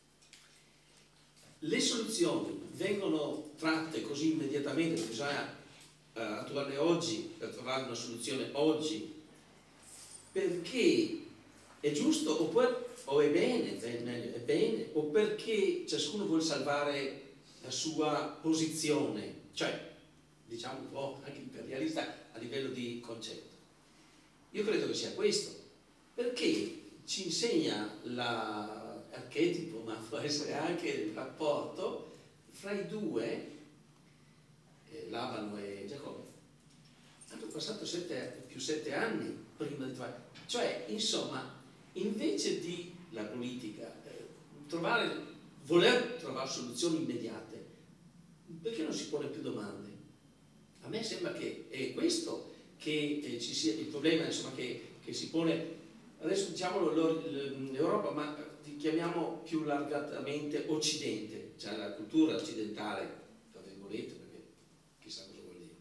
S9: le soluzioni vengono tratte così immediatamente, bisogna eh, attuarle oggi per trovare una soluzione oggi, perché è giusto oppure, o è bene, è meglio, è bene, o perché ciascuno vuole salvare la sua posizione, cioè diciamo un po' anche imperialista a livello di concetto. Io credo che sia questo, perché ci insegna l'archetipo, ma può essere anche il rapporto fra i due, eh, Labano e Giacobbe, hanno passato sette, più sette anni prima di trovare, cioè insomma invece di la politica eh, trovare, voler trovare soluzioni immediate, perché non si pone più domande? A me sembra che è questo che eh, ci sia il problema, insomma, che, che si pone, adesso diciamolo l'Europa, ma chiamiamo più largamente Occidente, cioè la cultura occidentale, tra virgolette, perché chissà cosa vuol dire.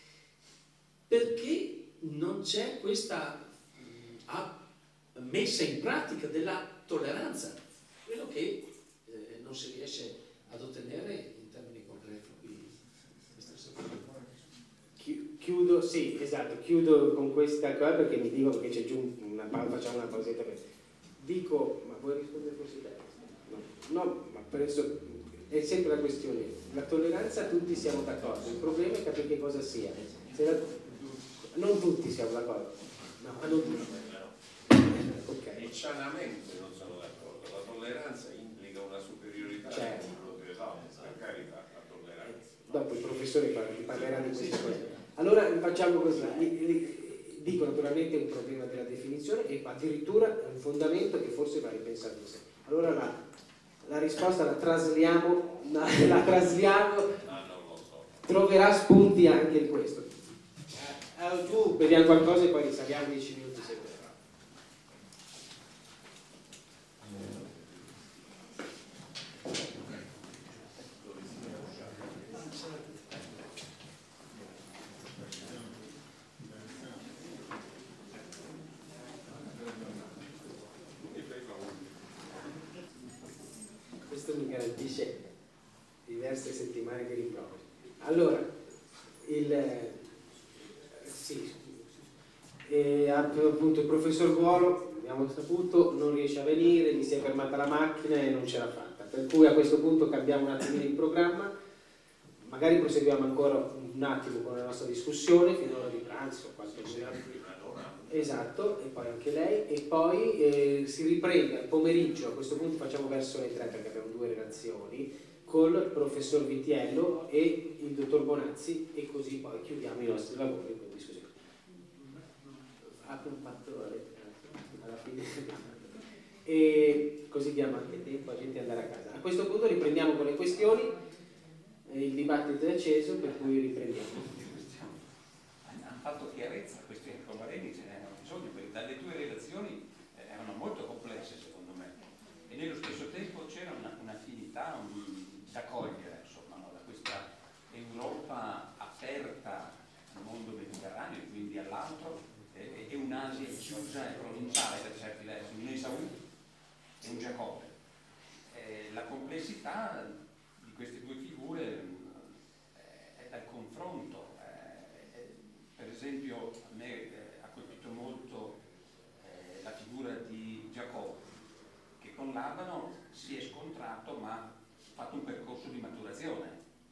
S9: Perché non c'è questa mh, messa in pratica della tolleranza, quello che eh, non si riesce ad ottenere in termini concreti.
S1: chiudo, sì, esatto, chiudo con questa cosa perché mi dico che c'è giù una pausa, facciamo una pausetta per... Dico, ma vuoi rispondere forse te? No, no, ma penso, è sempre la questione, la tolleranza tutti siamo d'accordo, il problema è capire che cosa sia. Se la, non tutti siamo d'accordo, no, ma non tutti. Okay.
S3: E cianamente non sono d'accordo, la tolleranza implica una superiorità,
S1: certo,
S3: che no, per carità, la tolleranza.
S1: Dopo il professore parlerà di queste cose. Allora facciamo così, dico naturalmente è un problema della definizione e addirittura è un fondamento che forse va ripensato in sé. Allora la, la risposta la trasliamo, la, la trasliamo,
S3: Ah, non lo so.
S1: troverà spunti anche in questo. Eh, tu vediamo qualcosa e poi risaliamo dieci minuti sempre. Questo mi garantisce diverse settimane di rimproveri. Allora, il, eh, sì, e appunto il professor Guolo, abbiamo saputo, non riesce a venire, gli si è fermata la macchina e non ce l'ha fatta. Per cui a questo punto cambiamo un attimino il programma, magari proseguiamo ancora un attimo con la nostra discussione fino all'ora di pranzo, qualche minuto. Esatto, e poi anche lei, e poi eh, si riprende al pomeriggio, a questo punto facciamo verso le tre perché abbiamo due relazioni, col professor Vitiello e il dottor Bonazzi, e così poi chiudiamo i nostri lavori con discussione. Apro un patto alla fine, e così diamo anche tempo a gente ad andare a casa. A questo punto riprendiamo con le questioni, il dibattito è acceso, per cui riprendiamo.
S10: Hanno fatto chiarezza questi arcobaleni, ce n'erano bisogno, perché dalle tue relazioni eh, erano molto complesse secondo me, e nello stesso tempo c'era un'affinità un, da cogliere, insomma, no? Da questa Europa aperta al mondo mediterraneo e quindi all'altro, eh, e un'Asia chiusa e provinciale per certi versi, un Esaù e un Giacobbe. Eh, la complessità di queste due figure eh, è dal confronto. Per esempio a me eh, ha colpito molto eh, la figura di Giacobbe, che con Labano si è scontrato ma ha fatto un percorso di maturazione.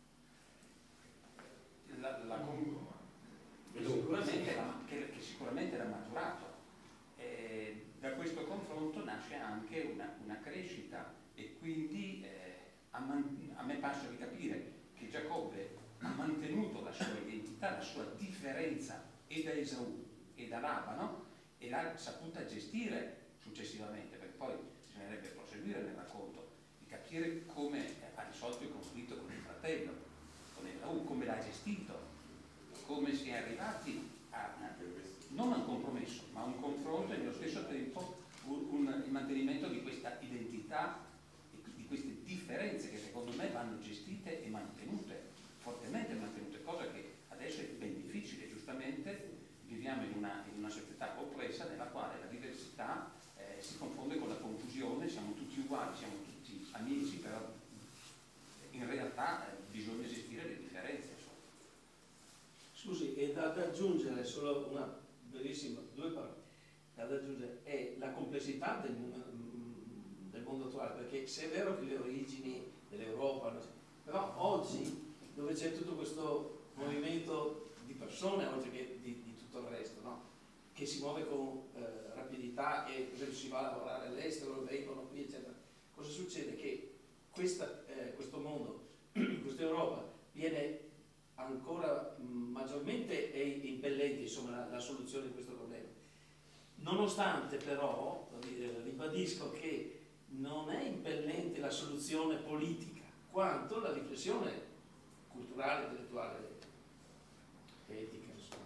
S10: La, la, che, sicuramente era, che, che sicuramente era maturato. E da questo confronto nasce anche una, una crescita, e quindi eh, a, man, a me passa di capire che Giacobbe ha mantenuto la sua identità, la sua differenza e da Esaù e da Labano, e l'ha saputa gestire successivamente, perché poi bisognerebbe proseguire nel racconto, di capire come ha risolto il conflitto con il fratello, con Esaù, come l'ha gestito, come si è arrivati a, non a un compromesso, ma a un confronto e nello stesso tempo un, un, il mantenimento di questa identità e di queste differenze che secondo me vanno gestite e mantenute, fortemente mantenute, cosa che adesso è ben difficile. Giustamente viviamo in una, in una società complessa nella quale la diversità eh, si confonde con la confusione, siamo tutti uguali, siamo tutti amici, però in realtà eh, bisogna gestire le differenze. Insomma.
S9: Scusi, e da, da aggiungere solo una bellissima, due parole, da aggiungere è la complessità del, del mondo attuale, perché se è vero che le origini dell'Europa, però oggi dove c'è tutto questo movimento di persone oltre che di, di tutto il resto, no? Che si muove con eh, rapidità, e per esempio si va a lavorare all'estero, vengono qui eccetera. Cosa succede? Che questa, eh, questo mondo, questa Europa viene ancora mh, maggiormente impellente, insomma, la, la soluzione di questo problema. Nonostante però, ribadisco che non è impellente la soluzione politica quanto la riflessione culturale, intellettuale, etica, insomma.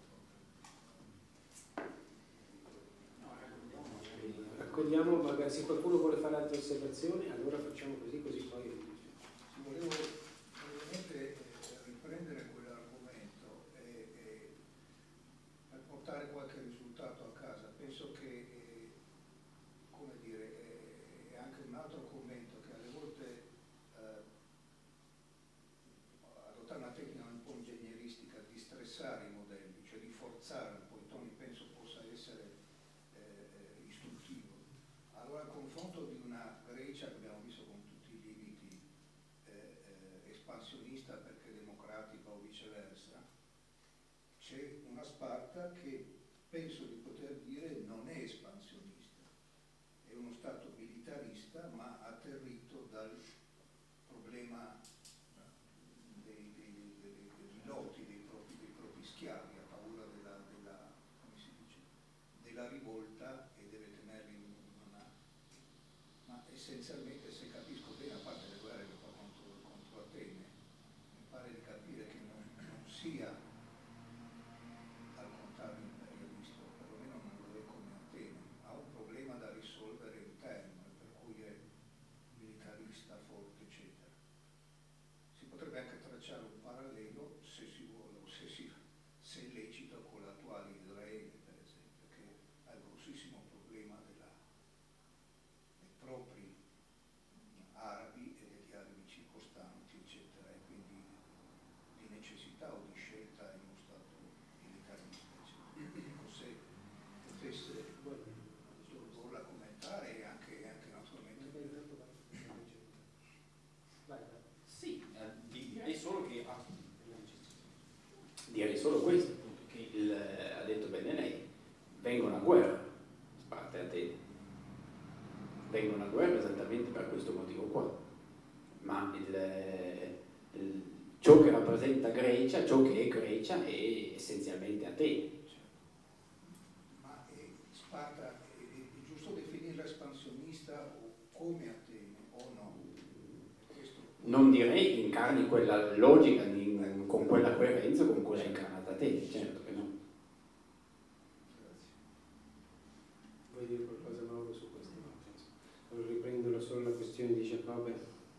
S1: Raccogliamo, magari se qualcuno vuole fare altre osservazioni, allora facciamo così, così poi...
S5: Volevo ovviamente riprendere quell'argomento e, e per portare qualche risultato a casa. Penso che, eh, come dire, è anche un altro commento che alle volte eh, adottare una tecnica un po' ingegneristica di stressare i modelli c'è una Sparta che penso di poter dire non è espansionista, è uno Stato militarista ma atterrito dal problema dei, dei, dei, dei loti dei propri, dei propri schiavi, ha paura della, della, come si dice, della rivolta e deve tenerli in una... ma essenzialmente, se capisco bene, a parte le guerre che fa contro, contro Atene, mi pare di capire che non, non sia al contrario imperialista, o perlomeno non lo è come Atene, ha un problema da risolvere interno, per cui è militarista, forte, eccetera. Si potrebbe anche tracciare un parallelo, se si vuole, o se, si, se è lecito, con l'attuale Israele, per esempio, che ha il grossissimo problema della, dei propri arabi e degli arabi circostanti, eccetera, e quindi di necessità o di scelta in uno Stato militarista, eccetera. Ecco, se potesse vorla commentare e anche, anche naturalmente...
S9: Sì, eh, direi solo che ah,
S4: Direi solo questo, che il, ha detto bene lei, vengono a guerra, Sparta e Atene, vengono a guerra esattamente per questo motivo qua, ma il, il, ciò che rappresenta Grecia, ciò che è Grecia è essenzialmente Atene.
S5: Ma eh, Sparta è, è giusto definirla espansionista o come Atene o no? Questo...
S4: Non direi che incarni quella logica di, con quella coerenza con cui è incarnata Atene, certo che no.
S1: Vuoi dire qualcosa nuovo su questo? No, penso. Non riprendo solo la questione di Giacobbe.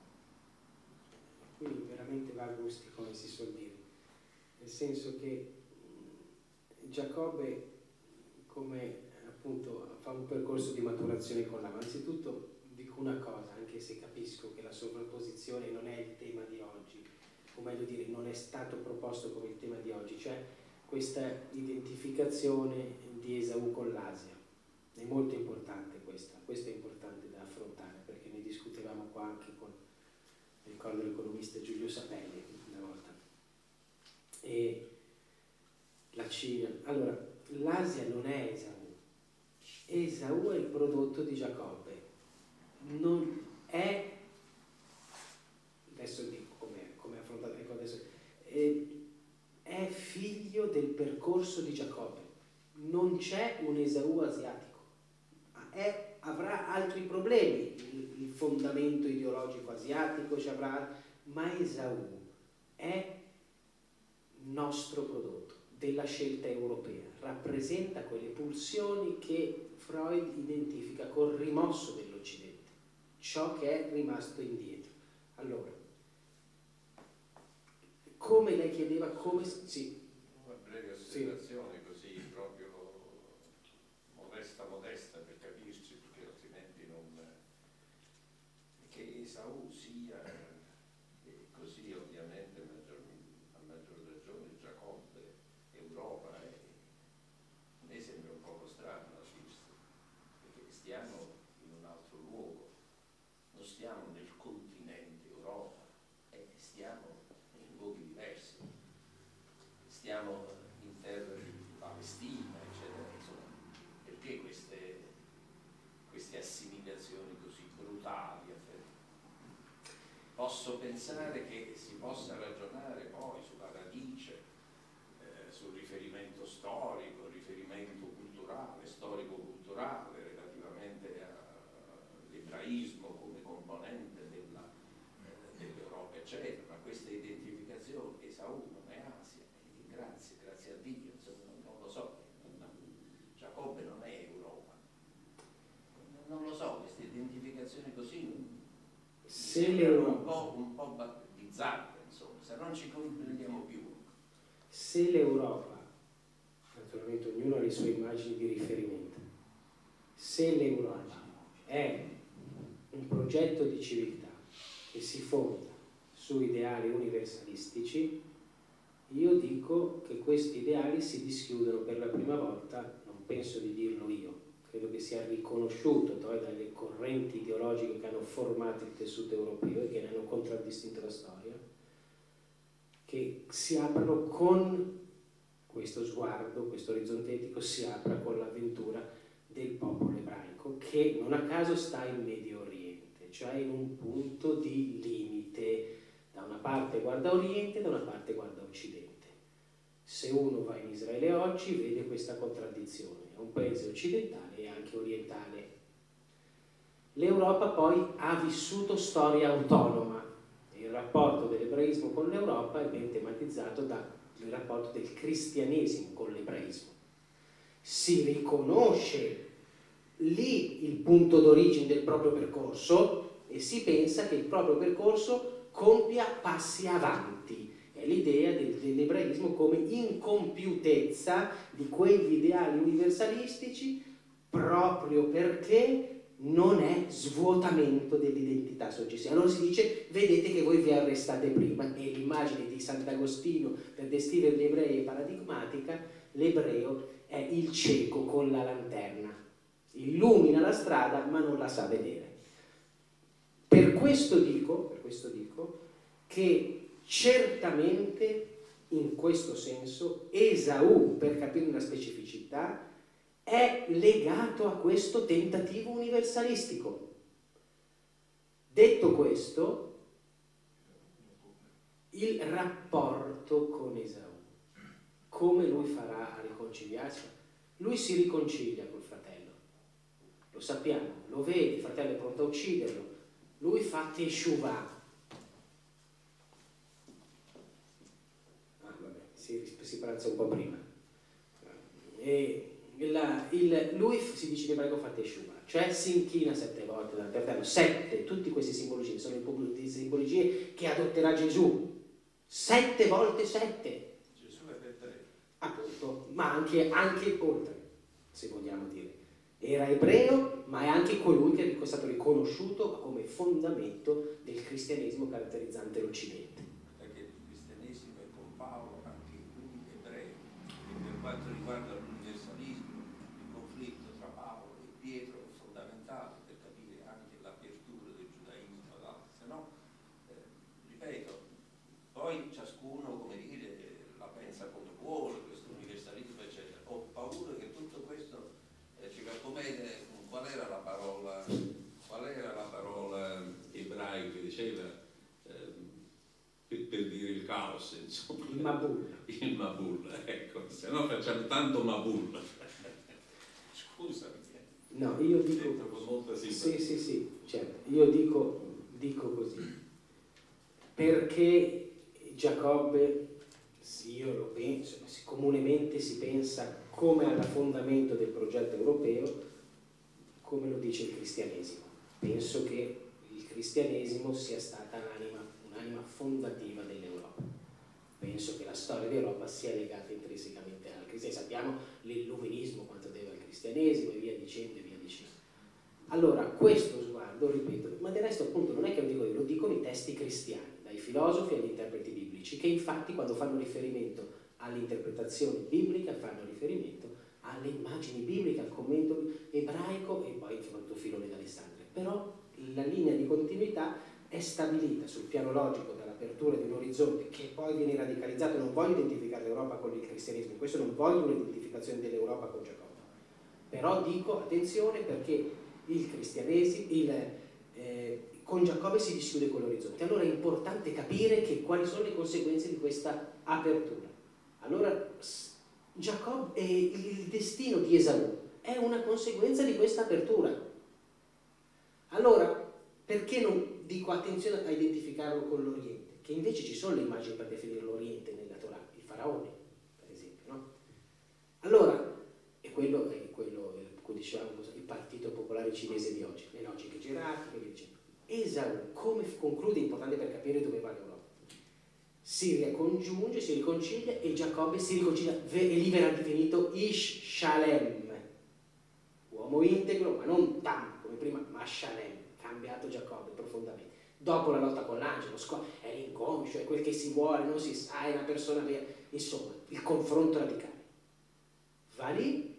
S1: Qui veramente va a gusti, come si suol dire. Nel senso che Giacobbe, come appunto fa un percorso di maturazione con l'Ama, anzitutto dico una cosa, anche se capisco che la sovrapposizione non è il tema di oggi, o meglio dire, non è stato proposto come il tema di oggi, cioè questa identificazione di Esaù con l'Asia. È molto importante questa, questo è importante da affrontare, perché ne discutevamo qua anche con, ricordo, l'economista Giulio Sapelli una volta. E la Cina, allora, l'Asia non è Esaù, Esaù è il prodotto di Giacobbe, non è, adesso dico come, come affrontato, ecco adesso, è, è figlio del percorso di Giacobbe, non c'è un Esaù asiatico. È, avrà altri problemi, il, il fondamento ideologico asiatico ci avrà, ma Esaù è nostro prodotto, della scelta europea, rappresenta quelle pulsioni che Freud identifica col rimosso dell'Occidente, ciò che è rimasto indietro. Allora, come lei chiedeva, come... Sì.
S3: Una breve osservazione, sì. Così proprio modesta modesta per capirci, perché altrimenti non... che Esaù sia, e così ovviamente maggior, a maggior ragione Giacobbe, Europa, e a me sembra un poco strano a dirsi, perché stiamo in un altro luogo, non stiamo nel continente Europa, eh, stiamo in luoghi diversi, stiamo in terra di Palestina, eccetera, insomma, perché queste, queste assimilazioni così brutali? Posso pensare che si possa ragionare poi sulla radice, eh, sul riferimento storico, riferimento culturale, storico-culturale relativamente all'ebraismo come componente della, eh, dell'Europa, eccetera, ma questa identificazione, Esaù non è Asia, e grazie, grazie a Dio, insomma, non, non lo so, non, Giacobbe non è Europa, non, non lo so, questa identificazione così
S1: se
S3: un po', un po' bizzarre, insomma, se non ci comprendiamo più.
S1: Se l'Europa, naturalmente ognuno ha le sue immagini di riferimento, se l'Europa è un progetto di civiltà che si fonda su ideali universalistici, io dico che questi ideali si dischiudono per la prima volta, non penso di dirlo io, credo che sia riconosciuto dalle correnti ideologiche che hanno formato il tessuto europeo e che ne hanno contraddistinto la storia, che si aprono con questo sguardo, questo orizzonte etico si apra con l'avventura del popolo ebraico, che non a caso sta in Medio Oriente, cioè in un punto di limite. Da una parte guarda Oriente, da una parte guarda Occidente. Se uno va in Israele oggi vede questa contraddizione, è un paese occidentale e anche orientale. L'Europa poi ha vissuto storia autonoma. Il rapporto dell'ebraismo con l'Europa è ben tematizzato dal rapporto del cristianesimo con l'ebraismo. Si riconosce lì il punto d'origine del proprio percorso e si pensa che il proprio percorso compia passi avanti. È l'idea del, dell'ebraismo come incompiutezza di quegli ideali universalistici, proprio perché non è svuotamento dell'identità successiva. Allora si dice, vedete che voi vi arrestate prima, e l'immagine di Sant'Agostino per descrivere gli ebrei è paradigmatica. L'ebreo è il cieco con la lanterna, illumina la strada ma non la sa vedere. Per questo dico, per questo dico che certamente in questo senso Esaù, per capire una specificità, è legato a questo tentativo universalistico. Detto questo, il rapporto con Esaù, come lui farà a riconciliarsi? Lui si riconcilia col fratello, lo sappiamo, lo vede, il fratello è pronto a ucciderlo, lui fa teshuvah. Ah, vabbè, si, si pranza un po' prima. E La, il, lui si dice in ebraico fa teshuvah, cioè si inchina sette volte davanti al fratello. Sette, tutti questi simbologie sono le simbologie che adotterà Gesù. Sette volte sette.
S3: Gesù è per tre.
S1: Appunto, ma anche, anche oltre, se vogliamo dire. Era ebreo, ma è anche colui che è stato riconosciuto come fondamento del cristianesimo caratterizzante l'Occidente.
S3: Perché il cristianesimo è con Paolo anche lui ebreo, e per quanto riguarda l'universalismo, il conflitto tra Paolo e Pietro è fondamentale per capire anche l'apertura del giudaismo ad altri, se no, eh, ripeto, poi ciascuno, come dire, la pensa come vuole, questo universalismo, eccetera. Ho paura che tutto questo, eh, cioè, come, eh, qual era la parola, qual era la parola ebraica che diceva, eh, per, per dire il caos, insomma.
S1: Il Mabul.
S3: Il Mabul, ecco, se no facciamo tanto Mabul. Scusami.
S1: No, io dico
S3: con molta simpatia.
S1: sì, sì, sì, certo. Io dico, dico così, perché Giacobbe, io lo penso, comunemente si pensa come alla fondamento del progetto europeo, come lo dice il cristianesimo. Penso che il cristianesimo sia stata un'anima, un'anima fondativa dell'Europa. Penso che la storia d'Europa sia legata intrinsecamente al cristianesimo. Sappiamo l'illuminismo quanto deve al cristianesimo e via dicendo e via dicendo. Allora, questo sguardo, ripeto, ma del resto appunto non è che lo dico io, lo dicono i testi cristiani, dai filosofi agli interpreti biblici, che infatti quando fanno riferimento all'interpretazione biblica fanno riferimento alle immagini bibliche, al commento ebraico e poi soprattutto Filone d'Alessandria. Però la linea di continuità è stabilita sul piano logico dall'apertura di un orizzonte che poi viene radicalizzato. Non voglio identificare l'Europa con il cristianesimo, in questo non voglio un'identificazione dell'Europa con Giacobbe, però dico attenzione perché il cristianesimo, il, eh, con Giacobbe si dischiude quell'orizzonte. Allora è importante capire che, quali sono le conseguenze di questa apertura. Allora Giacobbe, eh, il destino di Esaù è una conseguenza di questa apertura. Allora, perché non dico attenzione a identificarlo con l'Oriente? Che invece ci sono le immagini per definire l'Oriente nella Torah, il faraone, per esempio, no? Allora, e quello è quello, come dicevamo, il partito popolare cinese di oggi, le logiche gerarchiche, via dicendo. Esaù, come conclude, importante per capire dove va l'Europa. Si ricongiunge, si riconcilia e Giacobbe si riconcilia e lì verrà definito Ish Shalem, uomo integro, ma non tanto come prima, ma Shalem, cambiato Giacobbe profondamente. Dopo la lotta con l'angelo, è l'inconscio, è quel che si vuole, non si sa, è una persona vera, insomma, il confronto radicale. Va lì,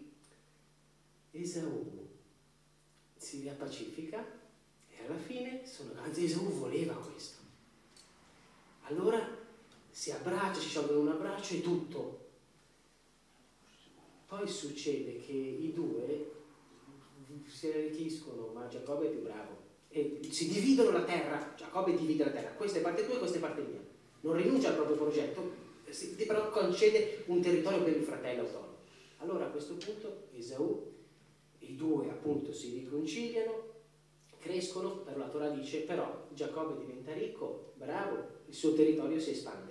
S1: Esaù si riappacifica e alla fine, sono, anzi Esaù voleva questo. Allora si abbraccia, si sciolgono un abbraccio e tutto.
S2: Poi succede che i due si arricchiscono, ma Giacobbe è più bravo. E si dividono la terra, Giacobbe divide la terra, questa è parte tua e questa è parte mia. Non rinuncia al proprio progetto, però concede un territorio per il fratello autonomo. Allora a questo punto Esaù, i due appunto si riconciliano, crescono, però la Torah dice, però Giacobbe diventa ricco, bravo, il suo territorio si espande.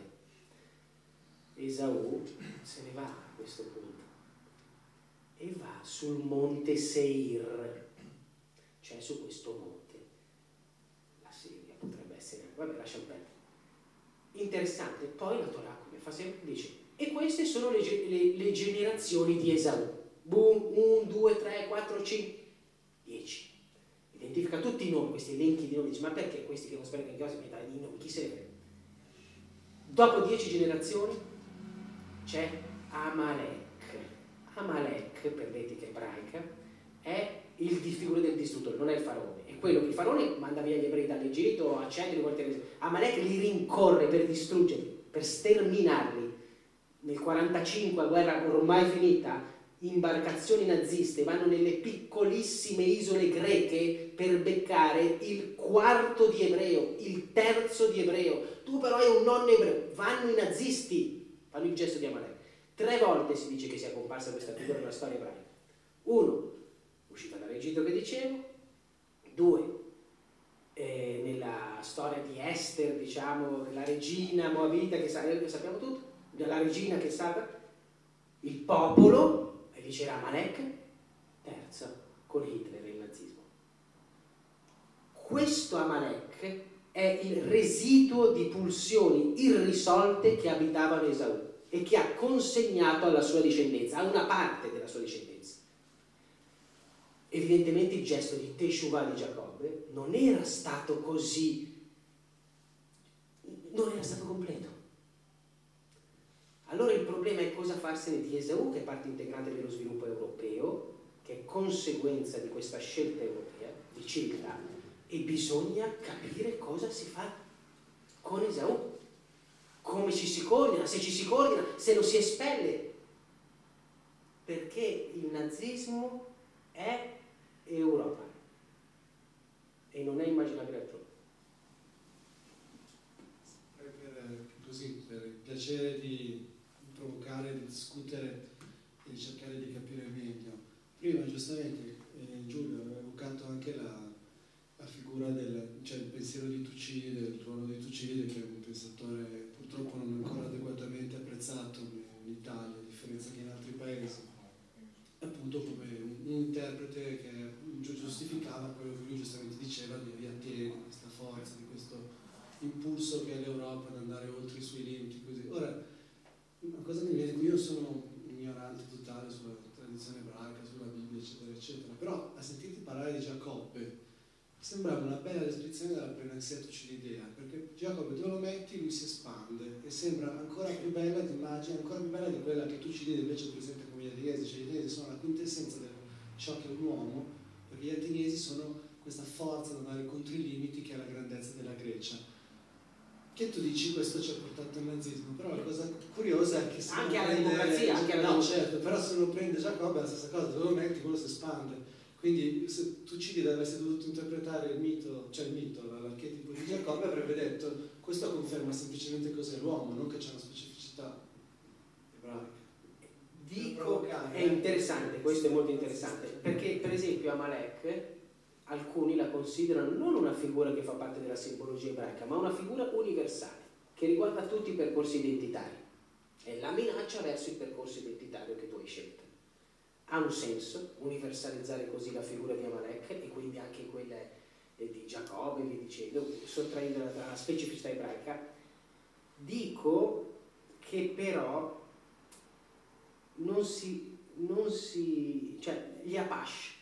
S2: Esaù se ne va a questo punto e va sul monte Seir, cioè su questo monte. La Siria potrebbe essere, vabbè, lasciamo perdere. Interessante, poi la Torah, come fa sempre, dice, e queste sono le, le, le generazioni di Esaù. Boom, uno, due, tre, quattro, cinque, dieci. Identifica tutti i nomi, questi elenchi di nomi, dice, ma perché questi che non spiegano che cosa si mettono di nomi, chi se ne frega? Dopo dieci generazioni c'è Amalek. Amalek, per l'etica ebraica, è il di figura del distruttore, non è il faraone. È quello che il faraone manda via gli ebrei dall'Egitto, accende le Amalek li rincorre per distruggerli, per sterminarli. Nel quarantacinque, guerra ormai finita, imbarcazioni naziste vanno nelle piccolissime isole greche per beccare il quarto di ebreo, il terzo di ebreo. Tu però hai un nonno ebreo, vanno i nazisti, fanno il gesto di Amalek. Tre volte si dice che sia comparsa questa figura nella storia ebraica. Uno, uscita dall'Egitto che dicevo. Due, eh, nella storia di Ester, diciamo, la regina moabita che, che sappiamo tutti, la regina che salva il popolo, e lì c'era Amalek. Terza, con Hitler e il nazismo. Questo Amalek è il residuo di pulsioni irrisolte che abitavano Esaù e che ha consegnato alla sua discendenza, a una parte della sua discendenza. Evidentemente il gesto di Teshuvah di Giacobbe non era stato così, non era stato completo. Allora il problema è cosa farsene di Esaù, che è parte integrante dello sviluppo europeo, che è conseguenza di questa scelta europea di civiltà, e bisogna capire cosa si fa con Esaù. Come ci si coordina, se ci si coordina, se lo si espelle. Perché il nazismo è Europa e non è immaginabile altrove.
S7: Per, così, per il piacere di provocare, di discutere e di cercare di capire meglio. Prima, giustamente, eh, Giulio aveva evocato anche la, la figura del, cioè il pensiero di Tucidide, del ruolo di Tucidide, che è un pensatore purtroppo non ancora adeguatamente apprezzato in Italia, a differenza che in altri paesi, appunto come un, un interprete che giustificava quello che lui giustamente diceva di Atene, di questa forza, di questo impulso che è l'Europa ad andare oltre i suoi limiti. Così. Ora, una cosa che mi viene qui, io sono ignorante totale sulla tradizione ebraica, sulla Bibbia, eccetera, eccetera, però a sentirti parlare di Giacobbe sembrava una bella descrizione della plenaxia tucididea, perché Giacobbe dove lo metti lui si espande e sembra ancora più bella d'immagine, ancora più bella di quella che Tucidide invece presenta come gli ateniesi. Cioè gli ateniesi sono la quintessenza di ciò che è un uomo, perché gli ateniesi sono questa forza da andare contro i limiti che è la grandezza della Grecia. Che tu dici questo ci ha portato al nazismo, però la cosa curiosa è che se
S2: anche
S7: alla
S2: democrazia, anche alla
S7: no, certo, però se uno prende Giacobbe è la stessa cosa, dove lo metti quello si espande. Quindi se Tucidide avesse dovuto interpretare il mito, cioè il mito, l'archetipo di Giacobbe, avrebbe detto questo conferma semplicemente cos'è l'uomo, non che c'è una specificità ebraica.
S2: Dico, è interessante, questo è molto interessante, perché per esempio Amalek alcuni la considerano non una figura che fa parte della simbologia ebraica, ma una figura universale, che riguarda tutti i percorsi identitari. È la minaccia verso il percorso identitario che tu hai scelto. Ha un senso universalizzare così la figura di Amalek e quindi anche quella di Giacobbe, vi dicendo, sottraendola dalla specificità ebraica. Dico che però non si, non si cioè gli Apache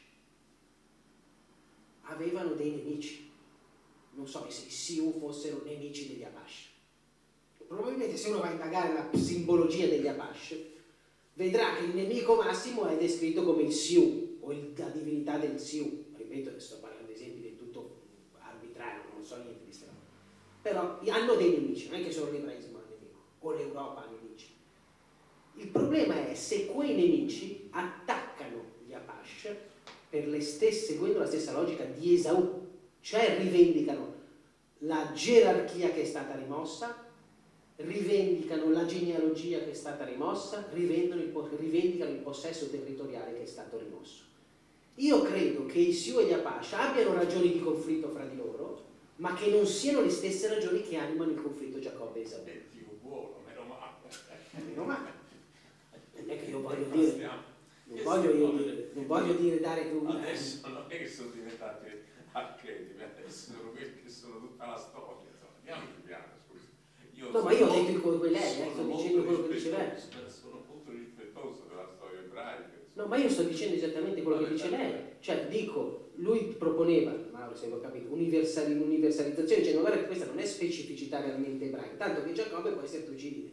S2: avevano dei nemici, non so se i Sioux fossero nemici degli Apache. Probabilmente se uno va a indagare la simbologia degli Apache vedrà che il nemico massimo è descritto come il Sioux o il, la divinità del Sioux. Ripeto, sto parlando di esempi del tutto arbitrario, non so niente di strano, però hanno dei nemici, non è che solo l'ebraismo ha un nemico o l'Europa ha nemici. Il problema è se quei nemici attaccano gli Apache per le stesse, seguendo la stessa logica di Esaù, cioè rivendicano la gerarchia che è stata rimossa, rivendicano la genealogia che è stata rimossa, rivendicano il, rivendicano il possesso territoriale che è stato rimosso. Io credo che i Sioux e gli Apache abbiano ragioni di conflitto fra di loro, ma che non siano le stesse ragioni che animano il conflitto Giacobbe e Esaù.
S3: È Dio buono, meno male.
S2: Meno male. Non è che io voglio dire, non voglio, io dire, non voglio dire dare una...
S3: Adesso non è che sono diventati archetipi, adesso sono quelli che sono tutta la storia. Andiamo più piano, scusi. Io
S2: no, ma io ho detto il come lei, eh, sto dicendo quello che dice lei.
S3: Sono molto rispettoso della storia ebraica.
S2: No, ma io sto dicendo esattamente quello che dice lei. Cioè, dico, lui proponeva, Mauro, se ho capito, universali, universalizzazione, dicendo guarda che questa non è specificità realmente ebraica, tanto che Giacobbe può essere Tucidide.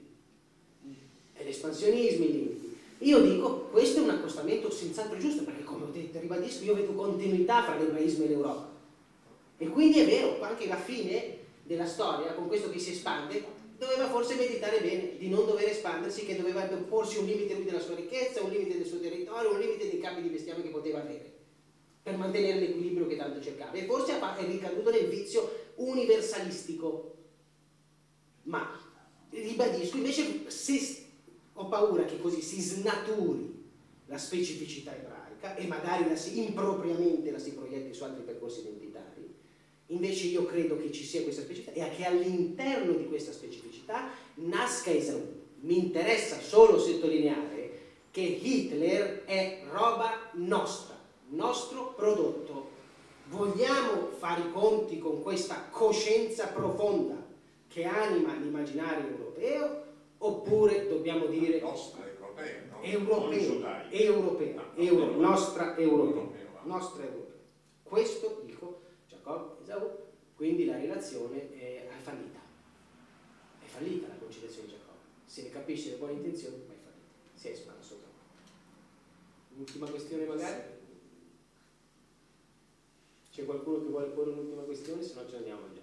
S2: E l'espansionismo, i limiti. Io dico, questo è un accostamento senz'altro giusto, perché come ho detto, ribadisco, io vedo continuità fra l'ebraismo e l'Europa. E quindi è vero, anche la fine della storia, con questo che si espande, doveva forse meditare bene di non dover espandersi, che doveva porsi un limite lui della sua ricchezza, un limite del suo territorio, un limite dei capi di bestiame che poteva avere, per mantenere l'equilibrio che tanto cercava. E forse è ricaduto nel vizio universalistico. Ma, ribadisco, invece se ho paura che così si snaturi la specificità ebraica e magari la si, impropriamente la si proietti su altri percorsi identitari. Invece io credo che ci sia questa specificità e che all'interno di questa specificità nasca Esaù. Mi interessa solo sottolineare che Hitler è roba nostra, nostro prodotto. Vogliamo fare i conti con questa coscienza profonda che anima l'immaginario europeo, oppure dobbiamo dire
S3: nostra europea, no?
S2: europea, europea, euro, nostra europea, nostra europea. Questo dico Giacobbe, Esaù, quindi la relazione è, è fallita. È fallita la conciliazione di Giacobbe. Se ne capisce le buone intenzioni, ma è fallita. Si è espanso troppo. Un'ultima questione magari? C'è qualcuno che vuole porre un'ultima questione, se no ci andiamo.